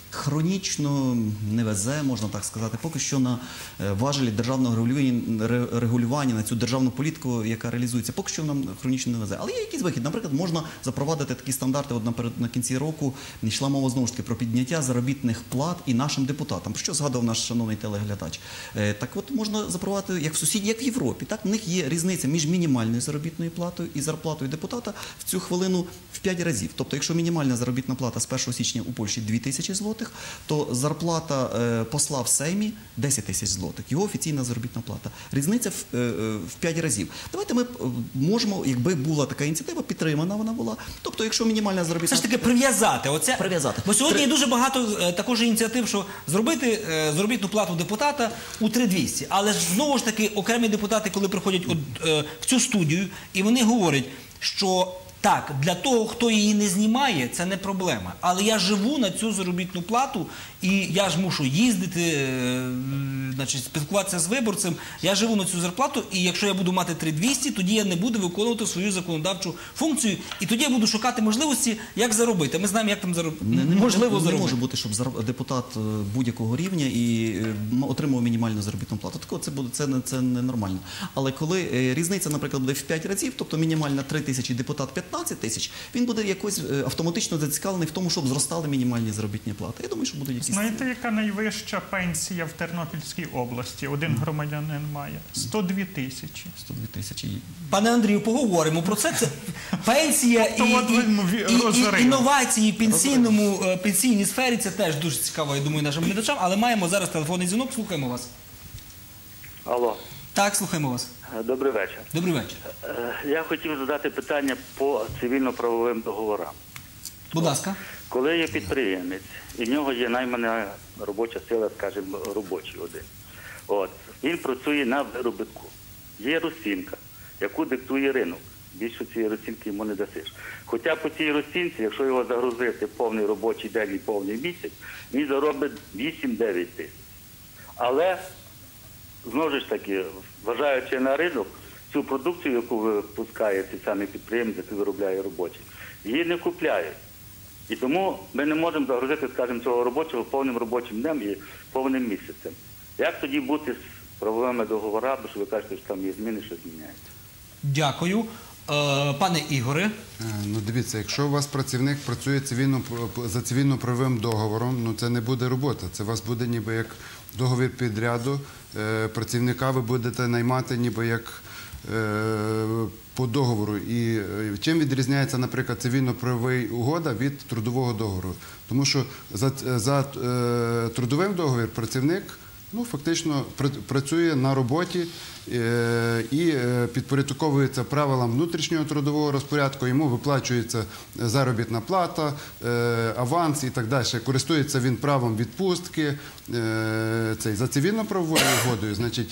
хронічно не везе, можна так сказати, поки що на важелі державного регулювання, на цю державну політику, яка реалізується, поки що нам хронічно не везе. Але є якийсь вихід. Наприклад, можна запровадити такі стандарти, от на кінці року йшла мова знову ж таки про підняття заробітних плат і нашим депутатам, про що згадував наш шановний телеглядач. Так от можна запровадити, як в сусіді, як в Європі. Так? В них є різниця між мінімальною заробітною платою і зарплатою депутата в цю хвилину в 5 разів. Тобто, якщо мінімальна заробітна плата з 1 січня у Польщі 2000 злотих, то зарплата посла в Сеймі 10 тисяч злотих. Його офіційна заробітна плата. Різниця в 5 разів. Давайте ми можемо, якби була така ініціатива, підтримана вона була. Тобто, якщо мінімальна заробітна Все ж таки прив'язати. Прив'язати. Бо сьогодні є дуже багато також ініціатив, що зробити заробітну плату депутата у 3200. Але ж знову ж таки окремі депутати, коли приходять в цю студію, і вони говорять, що так, для того, хто її не знімає, це не проблема. Але я живу на цю заробітну плату, і я ж мушу їздити, значить, спілкуватися з виборцем, я живу на цю зарплату, і якщо я буду мати 3200, тоді я не буду виконувати свою законодавчу функцію, і тоді я буду шукати можливості, як заробити. Ми знаємо, як там можливо заробити. Не може бути, щоб депутат будь-якого рівня і отримував мінімальну заробітну плату. Такого це ненормально. Але коли різниця, наприклад, буде в 5 разів, тобто мінімальна 3 тисячі, депутат 15 тисяч, він буде якось автоматично зацікавлений в тому, щоб зростали мінімальні заробітні плати. Я думаю, що будуть якісь... Знаєте, яка найвища пенсія в Тернопільській області? Один громадянин має 102 тисячі. 102 тисячі. Пане Андрію, поговоримо про це. Це пенсія і інновації в пенсійній сфері. Це теж дуже цікаво, я думаю, нашим глядачам. Але маємо зараз телефонний дзвінок. Слухаємо вас. Алло. Так, слухаємо вас. Добрий вечір. Добрий вечір. Я хотів задати питання по цивільно-правовим договорам. Будь ласка. Коли є підприємець, і в нього є наймана робоча сила, скажімо, робочий один. От. Він працює на виробітку. Є розцінка, яку диктує ринок. Більше цієї розцінки йому не дасиш. Хоча по цій розцінці, якщо його загрузити повний робочий день і повний місяць, він заробить 8-9 тисяч. Але, знову ж таки, вважаючи на ринок, цю продукцію, яку випускає цей самий підприємець, який виробляє робочий, її не купляють. І тому ми не можемо загрузити, скажімо, цього робочого повним робочим днем і повним місяцем. Як тоді бути з правовими договорами, бо що ви кажете, що там є зміни, що зміняється? Дякую. Пане Ігоре. Ну, дивіться, якщо у вас працівник працює за цивільно-правовим договором, ну це не буде робота. Це у вас буде ніби як договір підряду. Працівника ви будете наймати ніби як по договору. І чим відрізняється, наприклад, цивільно-правовий угода від трудового договору? Тому що за трудовим договором працівник фактично працює на роботі і підпорядковується правилам внутрішнього трудового розпорядку, йому виплачується заробітна плата, аванс і так далі. Користується він правом відпустки. За цивільно-правовою угодою, значить,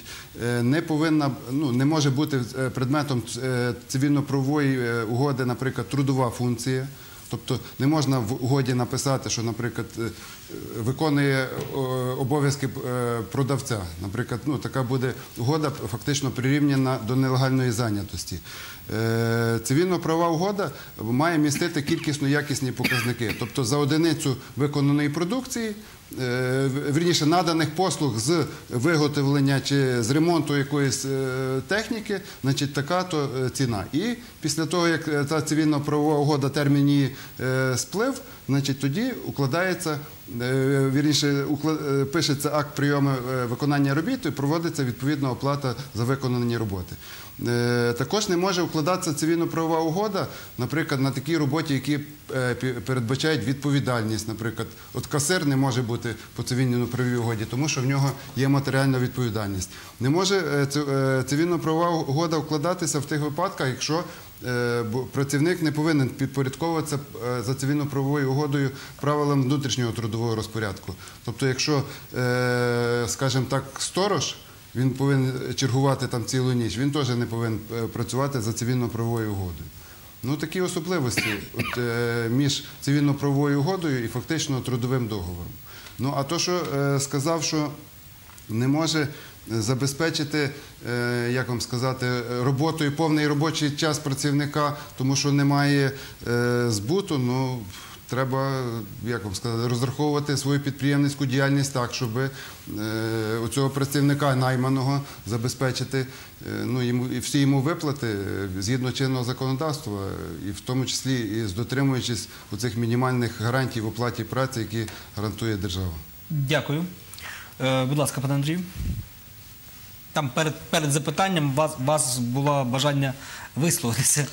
не може бути предметом цивільно-правової угоди, наприклад, трудова функція. Тобто не можна в угоді написати, що, наприклад, виконує обов'язки продавця. Наприклад, така буде угода фактично прирівняна до нелегальної зайнятості. Цивільно-правова угода має містити кількісно-якісні показники. Тобто за одиницю виконаної продукції, вірніше, наданих послуг з виготовлення чи з ремонту якоїсь техніки, значить, така-то ціна. І після того, як ця цивільно-правова угода термін її сплив, значить, тоді укладається, вірніше, пишеться акт прийому виконання робіт і проводиться відповідна оплата за виконані роботи. Також не може укладатися цивільно-правова угода, наприклад, на такій роботі, які передбачають відповідальність. Наприклад, от касир не може бути по цивільно-правовій угоді, тому що в нього є матеріальна відповідальність. Не може цивільно-правова угода укладатися в тих випадках, якщо працівник не повинен підпорядковуватися за цивільно-правовою угодою правилам внутрішнього трудового розпорядку. Тобто, якщо, скажімо так, сторож, він повинен чергувати там цілу ніч, він теж не повинен працювати за цивільно-правовою угодою. Такі особливості між цивільно-правовою угодою і фактично трудовим договором. А то, що сказав, що не може забезпечити, як вам сказати, роботою повний робочий час працівника, тому що немає збуту, треба, як вам сказати, розраховувати свою підприємницьку діяльність так, щоб у цього працівника найманого забезпечити і всі йому виплати згідно чинного законодавства, і в тому числі і дотримуючись оцих мінімальних гарантій в оплаті праці, які гарантує держава. Дякую. Будь ласка, пане Андрію. Там перед запитанням у вас було бажання висловитися.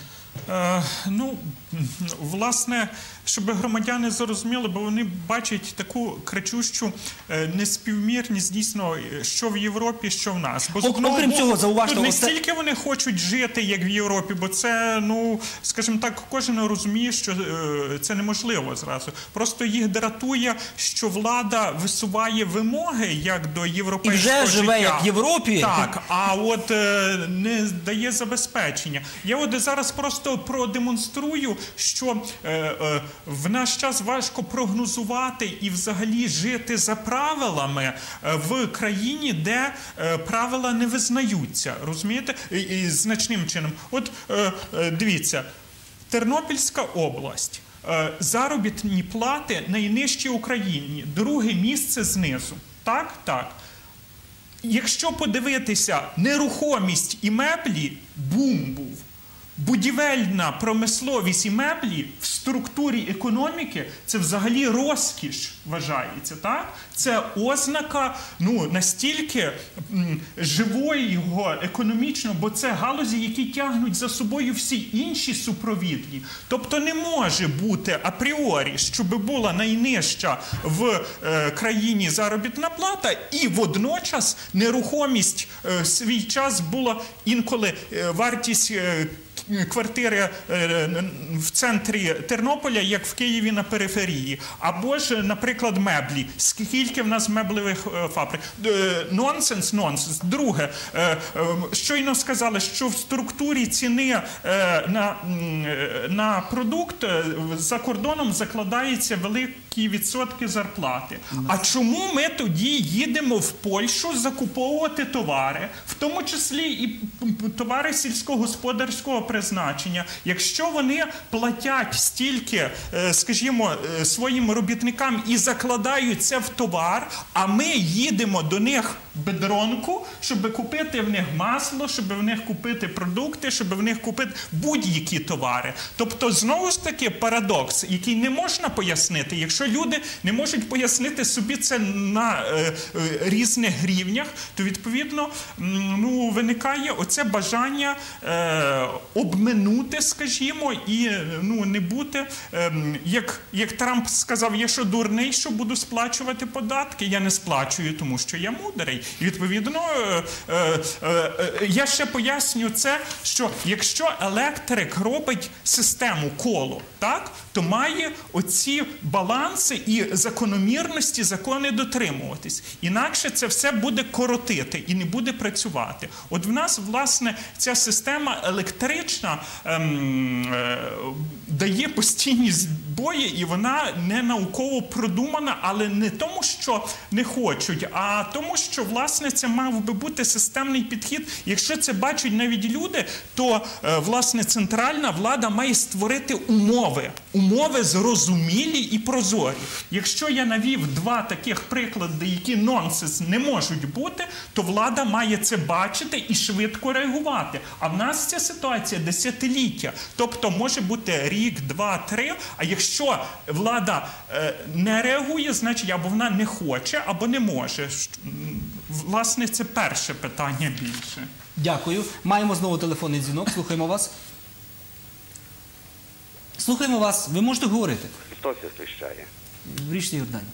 Власне, щоб громадяни зрозуміли, бо вони бачать таку кричущу неспівмірність дійсно, що в Європі, що в нас. Бо окрім цього, зауважте, не стільки вони хочуть жити, як в Європі, бо це, скажімо так, кожен розуміє, що це неможливо зразу. Просто їх дратує, що влада висуває вимоги, як до європейського життя. І вже живе, як в Європі. Так, а от не дає забезпечення. Я от зараз просто продемонструю, що в наш час важко прогнозувати і взагалі жити за правилами в країні, де правила не визнаються, розумієте, і значним чином. От дивіться, Тернопільська область. Заробітні плати найнижчі в Україні, друге місце знизу. Так, так. Якщо подивитися, нерухомість і меблі – бум був. Будівельна промисловість і меблі в структурі економіки – це взагалі розкіш вважається, так? Це ознака, настільки живого економічного, бо це галузі, які тягнуть за собою всі інші супровідні. Тобто не може бути апріорі, щоб була найнижча в країні заробітна плата, і водночас нерухомість свій час була інколи вартість квартири в центрі Тернополя, як в Києві на периферії. Або ж, наприклад, меблі. Скільки в нас меблевих фабрик? Нонсенс, нонсенс. Друге, щойно сказали, що в структурі ціни на продукт за кордоном закладаються великі відсотки зарплати. А чому ми тоді їдемо в Польщу закуповувати товари, в тому числі і товари сільськогосподарського призначення, якщо вони платять стільки, скажімо, своїм робітникам і закладають це в товар, а ми їдемо до них бедронку, щоб купити в них масло, щоб в них купити продукти, щоб в них купити будь-які товари. Тобто, знову ж таки, парадокс, який не можна пояснити, якщо люди не можуть пояснити собі це на різних рівнях, то, відповідно, виникає оце бажання обминути, скажімо, і не бути, як Трамп сказав, я що дурний, що буду сплачувати податки? Я не сплачую, тому що я мудрий. І, відповідно, я ще поясню це, що якщо електрик робить систему коло, так, то має оці баланси і закономірності, закони дотримуватись. Інакше це все буде коротити і не буде працювати. От в нас, власне, ця система електрична дає постійні збої, і вона не науково продумана, але не тому, що не хочуть, а тому, що, власне, це мав би бути системний підхід. Якщо це бачать навіть люди, то, власне, центральна влада має створити умови зрозумілі і прозорі. Якщо я навів два таких приклади, які нонсенс не можуть бути, то влада має це бачити і швидко реагувати. А в нас ця ситуація десятиліття. Тобто може бути рік, два, три, а якщо влада не реагує, значить або вона не хоче, або не може. Власне, це перше питання більше. Дякую. Маємо знову телефонний дзвінок. Слухаємо вас. Слухаємо вас. Ви можете говорити? Христос освящає. В річці Йордані.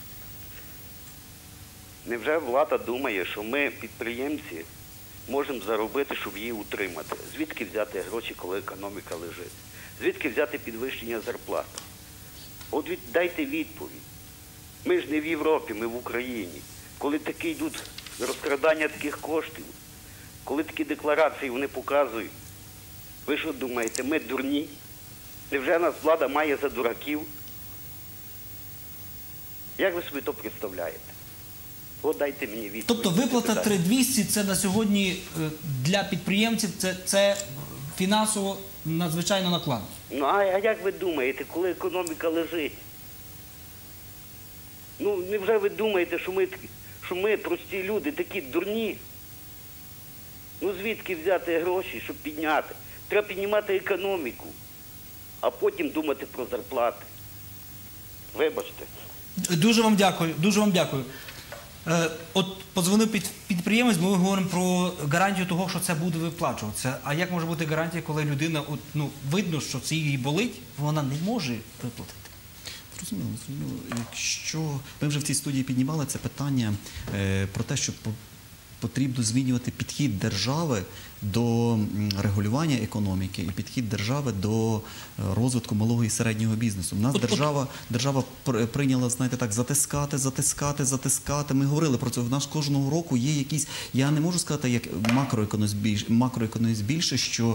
Невже влада думає, що ми, підприємці, можемо заробити, щоб її утримати? Звідки взяти гроші, коли економіка лежить? Звідки взяти підвищення зарплат? От дайте відповідь. Ми ж не в Європі, ми в Україні. Коли такі йдуть розкрадання таких коштів, коли такі декларації вони показують, ви що думаєте, ми дурні? Невже нас влада має за дураків? Як ви собі то представляєте? От дайте мені відповідь. Тобто виплата 3200 – це на сьогодні для підприємців, це фінансово надзвичайно накладно? А як ви думаєте, коли економіка лежить? Ну, невже ви думаєте, що ми, прості люди, такі дурні? Ну, звідки взяти гроші, щоб підняти? Треба піднімати економіку, а потім думати про зарплати. Вибачте. Дуже вам дякую, дуже вам дякую. От подзвонив підприємець, ми говоримо про гарантію того, що це буде виплачуватися. А як може бути гарантія, коли людина, видно, що це її болить, вона не може виплатити? Зрозуміло. Якщо ми вже в цій студії піднімали це питання про те, що потрібно змінювати підхід держави до регулювання економіки і підхід держави до розвитку малого і середнього бізнесу. У нас держава прийняла, знаєте, так, затискати. Ми говорили про це. В нас кожного року є якісь, я не можу сказати, як макроекономіст більше, що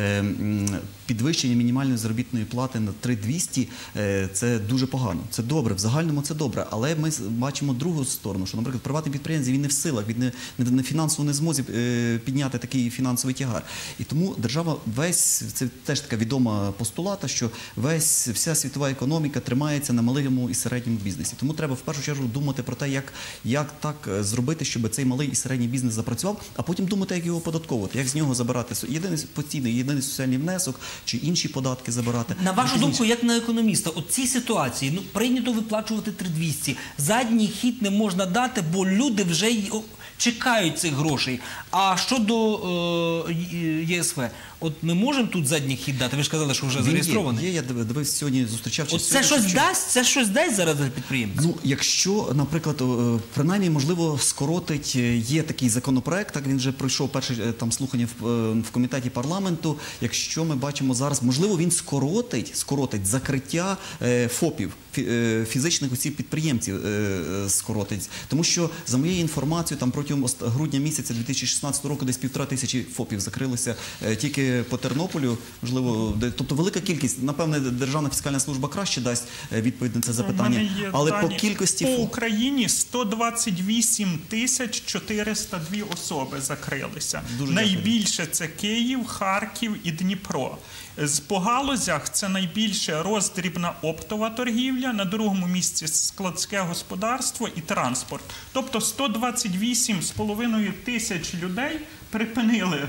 підвищення мінімальної заробітної плати на 3200 – це дуже погано. Це добре, в загальному це добре. Але ми бачимо другу сторону, що, наприклад, приватний підприємець, він не в силах, він не фінансово не зможе підняти такий фінансовий тягар. І тому держава це теж така відома постулата, що вся світова економіка тримається на малому і середньому бізнесі. Тому треба в першу чергу думати про те, як так зробити, щоб цей малий і середній бізнес запрацював, а потім думати, як його оподатковувати, як з нього забирати єдиний соціальний внесок чи інші податки забирати. На вашу думку, як на економіста, от цій ситуації, прийнято виплачувати 3200, задній хід не можна дати, бо люди вже чекають цих грошей. А щодо ЄСВ, от ми можемо тут задній хід дати? Ви ж казали, що вже зареєстрований. Є, я дивився сьогодні, зустрічався. От це щось дасть? Це щось дасть зараз для підприємців? Ну, якщо, наприклад, принаймні, можливо, скоротить, є такий законопроект, так, він вже пройшов перше слухання в комітеті парламенту, якщо ми бачимо зараз, можливо, він скоротить закриття ФОПів, фізичних осіб підприємців скоротить. Тому що, за моєю інформацією, там протягом грудня місяця 2016 року десь 1500 ФОПів закрилося тільки по Тернополю, можливо, тобто велика кількість. Напевне, Державна фіскальна служба краще дасть відповідь на це запитання. Але по кількості по Україні 128 402 особи закрилися. Найбільше це Київ, Харків і Дніпро. По галузях це найбільше роздрібна оптова торгівля, на другому місці складське господарство і транспорт. Тобто 128,5 тисяч людей припинили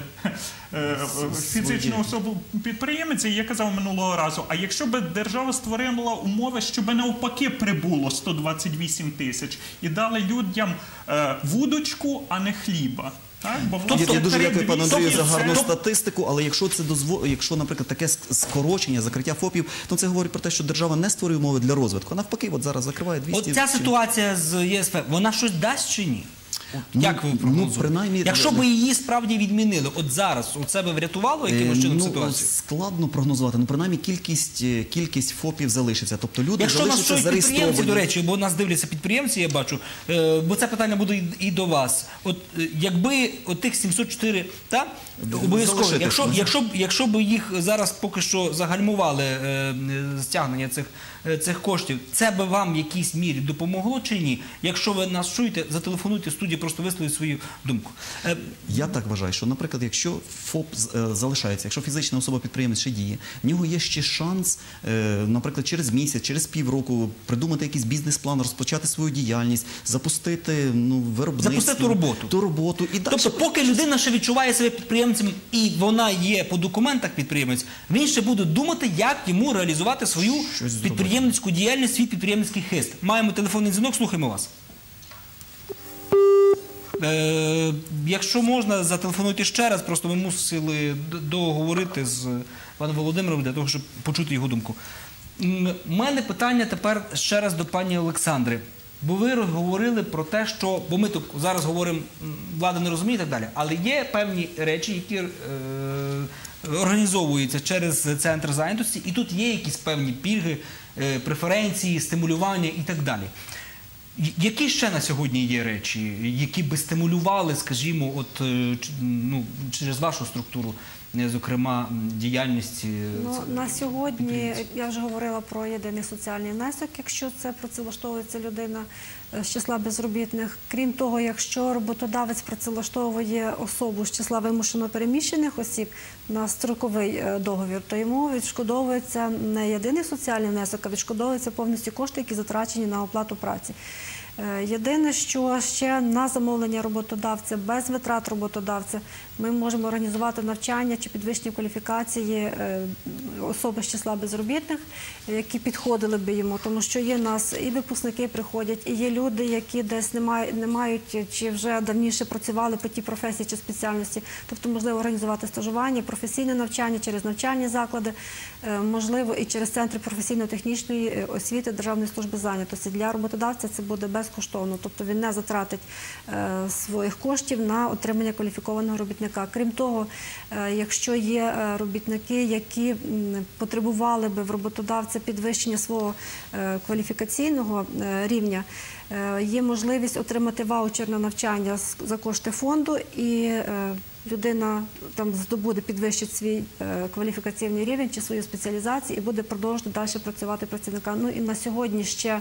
фізичну особу підприємця, і я казав минулого разу, а якщо б держава створила умови, щоб навпаки прибуло 128 тисяч і дали людям вудочку, а не хліба. Я дуже дякую, пане Андрію, за гарну статистику, але якщо, наприклад, таке скорочення, закриття ФОПів, то це говорить про те, що держава не створює умови для розвитку. А навпаки, от зараз закриває 200. От ця ситуація з ЄСВ, вона щось дасть чи ні? Як ви прогнозуєте? Якщо б її справді відмінили, от зараз, це би врятувало якимось чином ситуацію? Складно прогнозувати. Принаймні кількість ФОПів залишиться. Тобто люди залишаться зареєстровані. Якщо нас чують підприємці, до речі, бо нас дивляться підприємці, я бачу, бо це питання буде і до вас. От якби тих 704, обов'язково, якщо б їх зараз поки що загальмували стягнення цих коштів, це би вам в якійсь мірі допомогло чи ні? Якщо ви нас чуєте, зателефонуйте в студії, просто висловіть свою думку. Я так вважаю, що, наприклад, якщо ФОП залишається, якщо фізична особа-підприємець ще діє, в нього є ще шанс, наприклад, через місяць, через півроку придумати якийсь бізнес-план, розпочати свою діяльність, запустити виробництво. Запустити ту роботу. Тобто, поки людина ще відчуває себе підприємцем і вона є по документах підприємець, він ще буде думати, як йому реалізувати свою підприємницьку діяльність, свій підприємницький хист. Маємо телефонний дзвінок, слухаємо вас. Якщо можна, зателефонуйте ще раз, просто ми мусили договорити з паном Володимиром для того, щоб почути його думку. У мене питання тепер ще раз до пані Олександри. Бо ви говорили про те, що, бо ми тут зараз говоримо, влада не розуміє і так далі, але є певні речі, які організовуються через центр зайнятості, і тут є якісь певні пільги, преференції, стимулювання і так далі. Які ще на сьогодні є речі, які би стимулювали, скажімо, через вашу структуру зокрема, діяльність? На сьогодні, я вже говорила про єдиний соціальний внесок, якщо це працевлаштовується людина з числа безробітних. Крім того, якщо роботодавець працевлаштовує особу з числа вимушено переміщених осіб на строковий договір, то йому відшкодовується не єдиний соціальний внесок, а відшкодовуються повністю кошти, які затрачені на оплату праці. Єдине, що ще на замовлення роботодавця, без витрат роботодавця, ми можемо організувати навчання чи підвищення кваліфікації особи з числа безробітних, які підходили би йому. Тому що є в нас і випускники приходять, і є люди, які десь не мають чи вже давніше працювали по тій професії чи спеціальності. Тобто можливо організувати стажування, професійне навчання через навчальні заклади, можливо і через центри професійно-технічної освіти Державної служби зайнятості. Для роботодавця це буде безкоштовно, тобто він не затратить своїх коштів на отримання кваліфікованого робітника. Крім того, якщо є робітники, які потребували би в роботодавця підвищення свого кваліфікаційного рівня, є можливість отримати ваучер на навчання за кошти фонду, і людина там здобуде, підвищить свій кваліфікаційний рівень чи свою спеціалізацію і буде продовжувати далі працювати працівника. Ну і на сьогодні ще,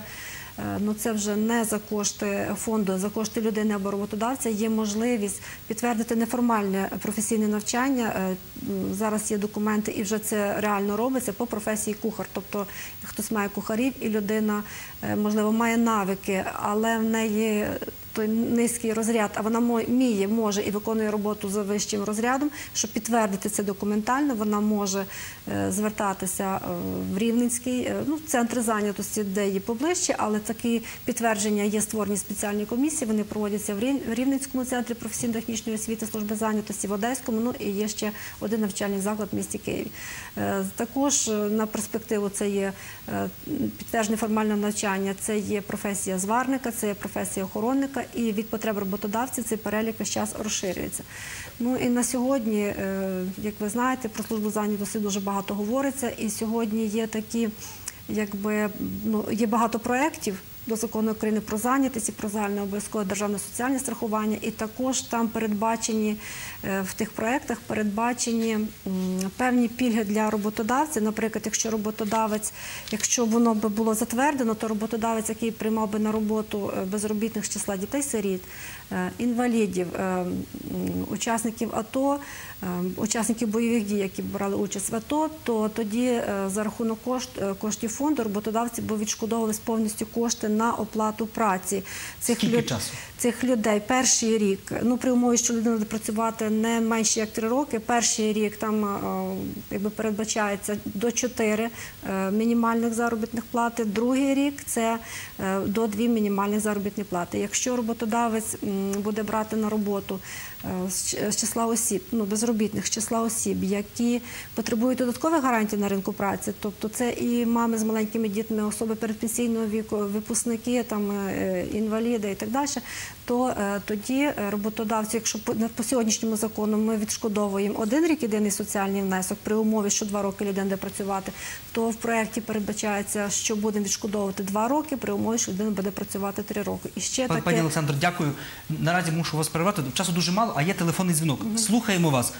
це вже не за кошти фонду, а за кошти людини або роботодавця, є можливість підтвердити неформальне професійне навчання. Зараз є документи і вже це реально робиться по професії кухар. Тобто хтось має кухарів і людина, можливо, має навики, але в неї той низький розряд, а вона може і виконує роботу за вищим розрядом, щоб підтвердити це документально, вона може звертатися в Рівненський, центр зайнятості, де її поближче, але такі підтвердження є створені спеціальні комісії, вони проводяться в Рівненському центрі професійно-технічної освіти служби зайнятості, в Одеському, і є ще один навчальний заклад в місті Києві. Також на перспективу це є підтвердження формального навчання, це є професія зварника, це є професія охоронника, і від потреб роботодавців цей перелік весь час розширюється. Ну і на сьогодні, як ви знаєте, про службу зайнятості дуже багато говориться, і сьогодні є такі, є багато проєктів до Закону України про зайнятість і про загальне обов'язкове державне соціальне страхування, і також там передбачені, в тих проєктах передбачені певні пільги для роботодавців. Наприклад, якщо воно би було затвердено, то роботодавець, який приймав би на роботу безробітних з числа дітей-сиріт, інвалідів, учасників АТО, учасників бойових дій, які брали участь в АТО, то тоді за рахунок коштів фонду роботодавці б відшкодовувались повністю кошти на оплату праці цих людей. Перший рік, при умові, що людина буде працювати не менше як 3 роки, перший рік там передбачається до 4 мінімальних заробітних плати, другий рік це до 2 мінімальних заробітних плати. Якщо роботодавець буде брати на роботу з числа осіб, безробітних з числа осіб, які потребують додаткових гарантій на ринку праці, тобто це і мами з маленькими дітьми, особи передпенсійного віку, випускники, інваліди і так далі, то тоді роботодавцю, якщо по сьогоднішньому закону ми відшкодовуємо 1 рік єдиний соціальний внесок при умові, що 2 роки людина буде працювати, то в проєкті передбачається, що будемо відшкодовувати 2 роки при умові, що людина буде працювати 3 роки. І ще таке... Пані Олександро, дякую. Наразі мушу вас перервати. Часу дуже мало, а є телефонний дзвінок. Слухаємо вас.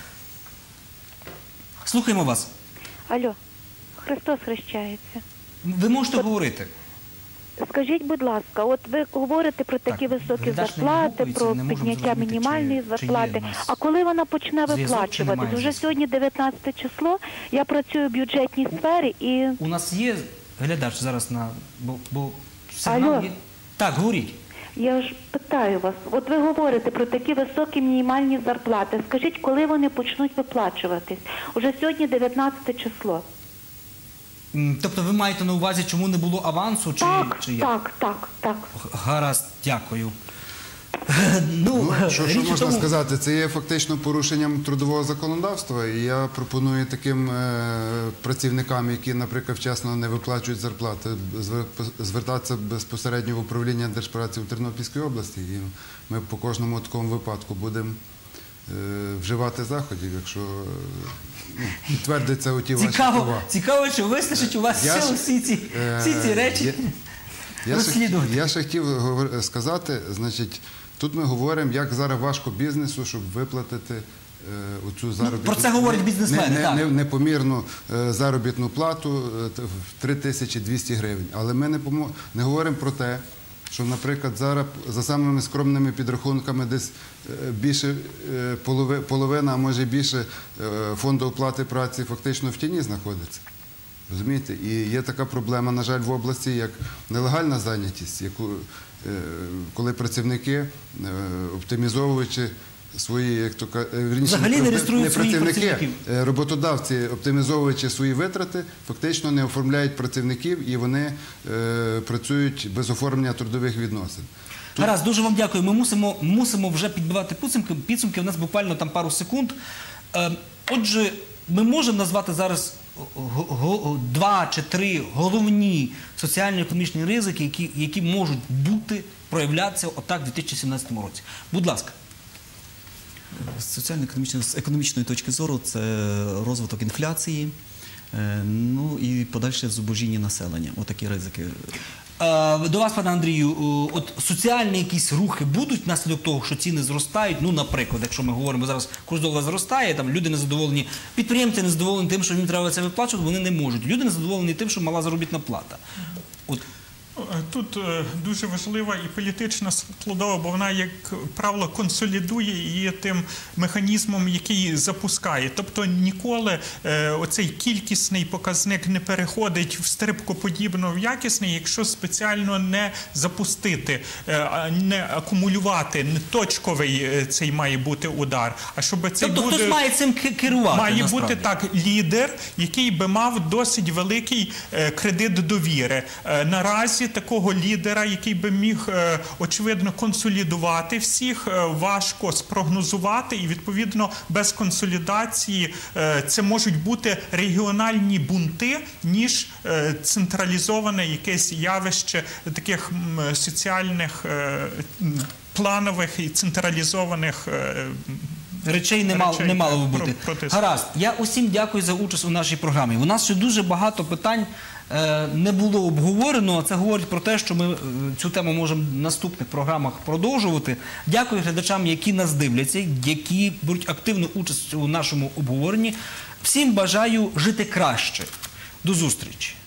Слухаємо вас. Алло, Христос хрещається. Ви можете говорити. Скажіть, будь ласка, от ви говорите про такі високі зарплати, про підняття мінімальної зарплати, а коли вона почне виплачуватись? Уже сьогодні 19 число, я працюю в бюджетній сфері і... У нас є глядач зараз бо сигнал є. Так, говоріть. Я ж питаю вас, от ви говорите про такі високі мінімальні зарплати. Скажіть, коли вони почнуть виплачуватись? Уже сьогодні 19 число. Тобто ви маєте на увазі, чому не було авансу? Так. Гаразд, дякую. Що можна сказати? Це є фактично порушенням трудового законодавства, і я пропоную таким працівникам, які, наприклад, вчасно не виплачують зарплати, звертатися безпосередньо в управління Держпраці в Тернопільській області, і ми по кожному такому випадку будемо вживати заходів, якщо підтвердиться оті ваші слова. Цікаво, чи вистачить у вас всі ці речі розслідувати. Я ще хотів сказати, значить, тут ми говоримо, як зараз важко бізнесу, щоб виплатити оцю заробітну... Про це говорять бізнесмени, так. Непомірну заробітну плату в 3200 гривень. Але ми не говоримо про те, що, наприклад, зараз за самими скромними підрахунками десь більше половина, а може більше фонду оплати праці фактично в тіні знаходиться. Розумієте? І є така проблема, на жаль, в області, як нелегальна зайнятість, коли працівники, оптимізовуючи свої, як то взагалі не реєструють своїх працівників. Роботодавці, оптимізовуючи свої витрати, фактично не оформляють працівників і вони працюють без оформлення трудових відносин. Гаразд, дуже вам дякую. Ми мусимо вже підбивати підсумки. У нас буквально там пару секунд. Отже, ми можемо назвати зараз 2 чи 3 головні соціально-економічні ризики, які можуть проявлятися отак у 2017 році. Будь ласка. З соціально-економічної точки зору це розвиток інфляції, ну і подальше зубожіння населення. Отакі ризики. До вас, пане Андрію, от соціальні якісь рухи будуть внаслідок того, що ціни зростають? Ну, наприклад, якщо ми говоримо, зараз курс долара зростає, там люди незадоволені, підприємці незадоволені тим, що їм треба це виплачувати, вони не можуть. Люди незадоволені тим, що мала заробітна плата. Тут дуже важлива і політична складова, бо вона, як правило, консолідує і є тим механізмом, який запускає. Тобто ніколи оцей кількісний показник не переходить в стрибкоподібно в якісний, якщо спеціально не запустити, не акумулювати, не точковий цей має бути удар. А щоб це тобто хтось має цим керувати, має бути так лідер, який би мав досить великий кредит довіри. Наразі такого лідера, який би міг, очевидно, консолідувати всіх, важко спрогнозувати, і, відповідно, без консолідації це можуть бути регіональні бунти, ніж централізоване якесь явище таких соціальних, планових і централізованих речей не мало би бути. Гаразд, я усім дякую за участь у нашій програмі. У нас ще дуже багато питань не було обговорено. Це говорить про те, що ми цю тему можемо в наступних програмах продовжувати. Дякую глядачам, які нас дивляться, які беруть активну участь у нашому обговоренні. Всім бажаю жити краще. До зустрічі.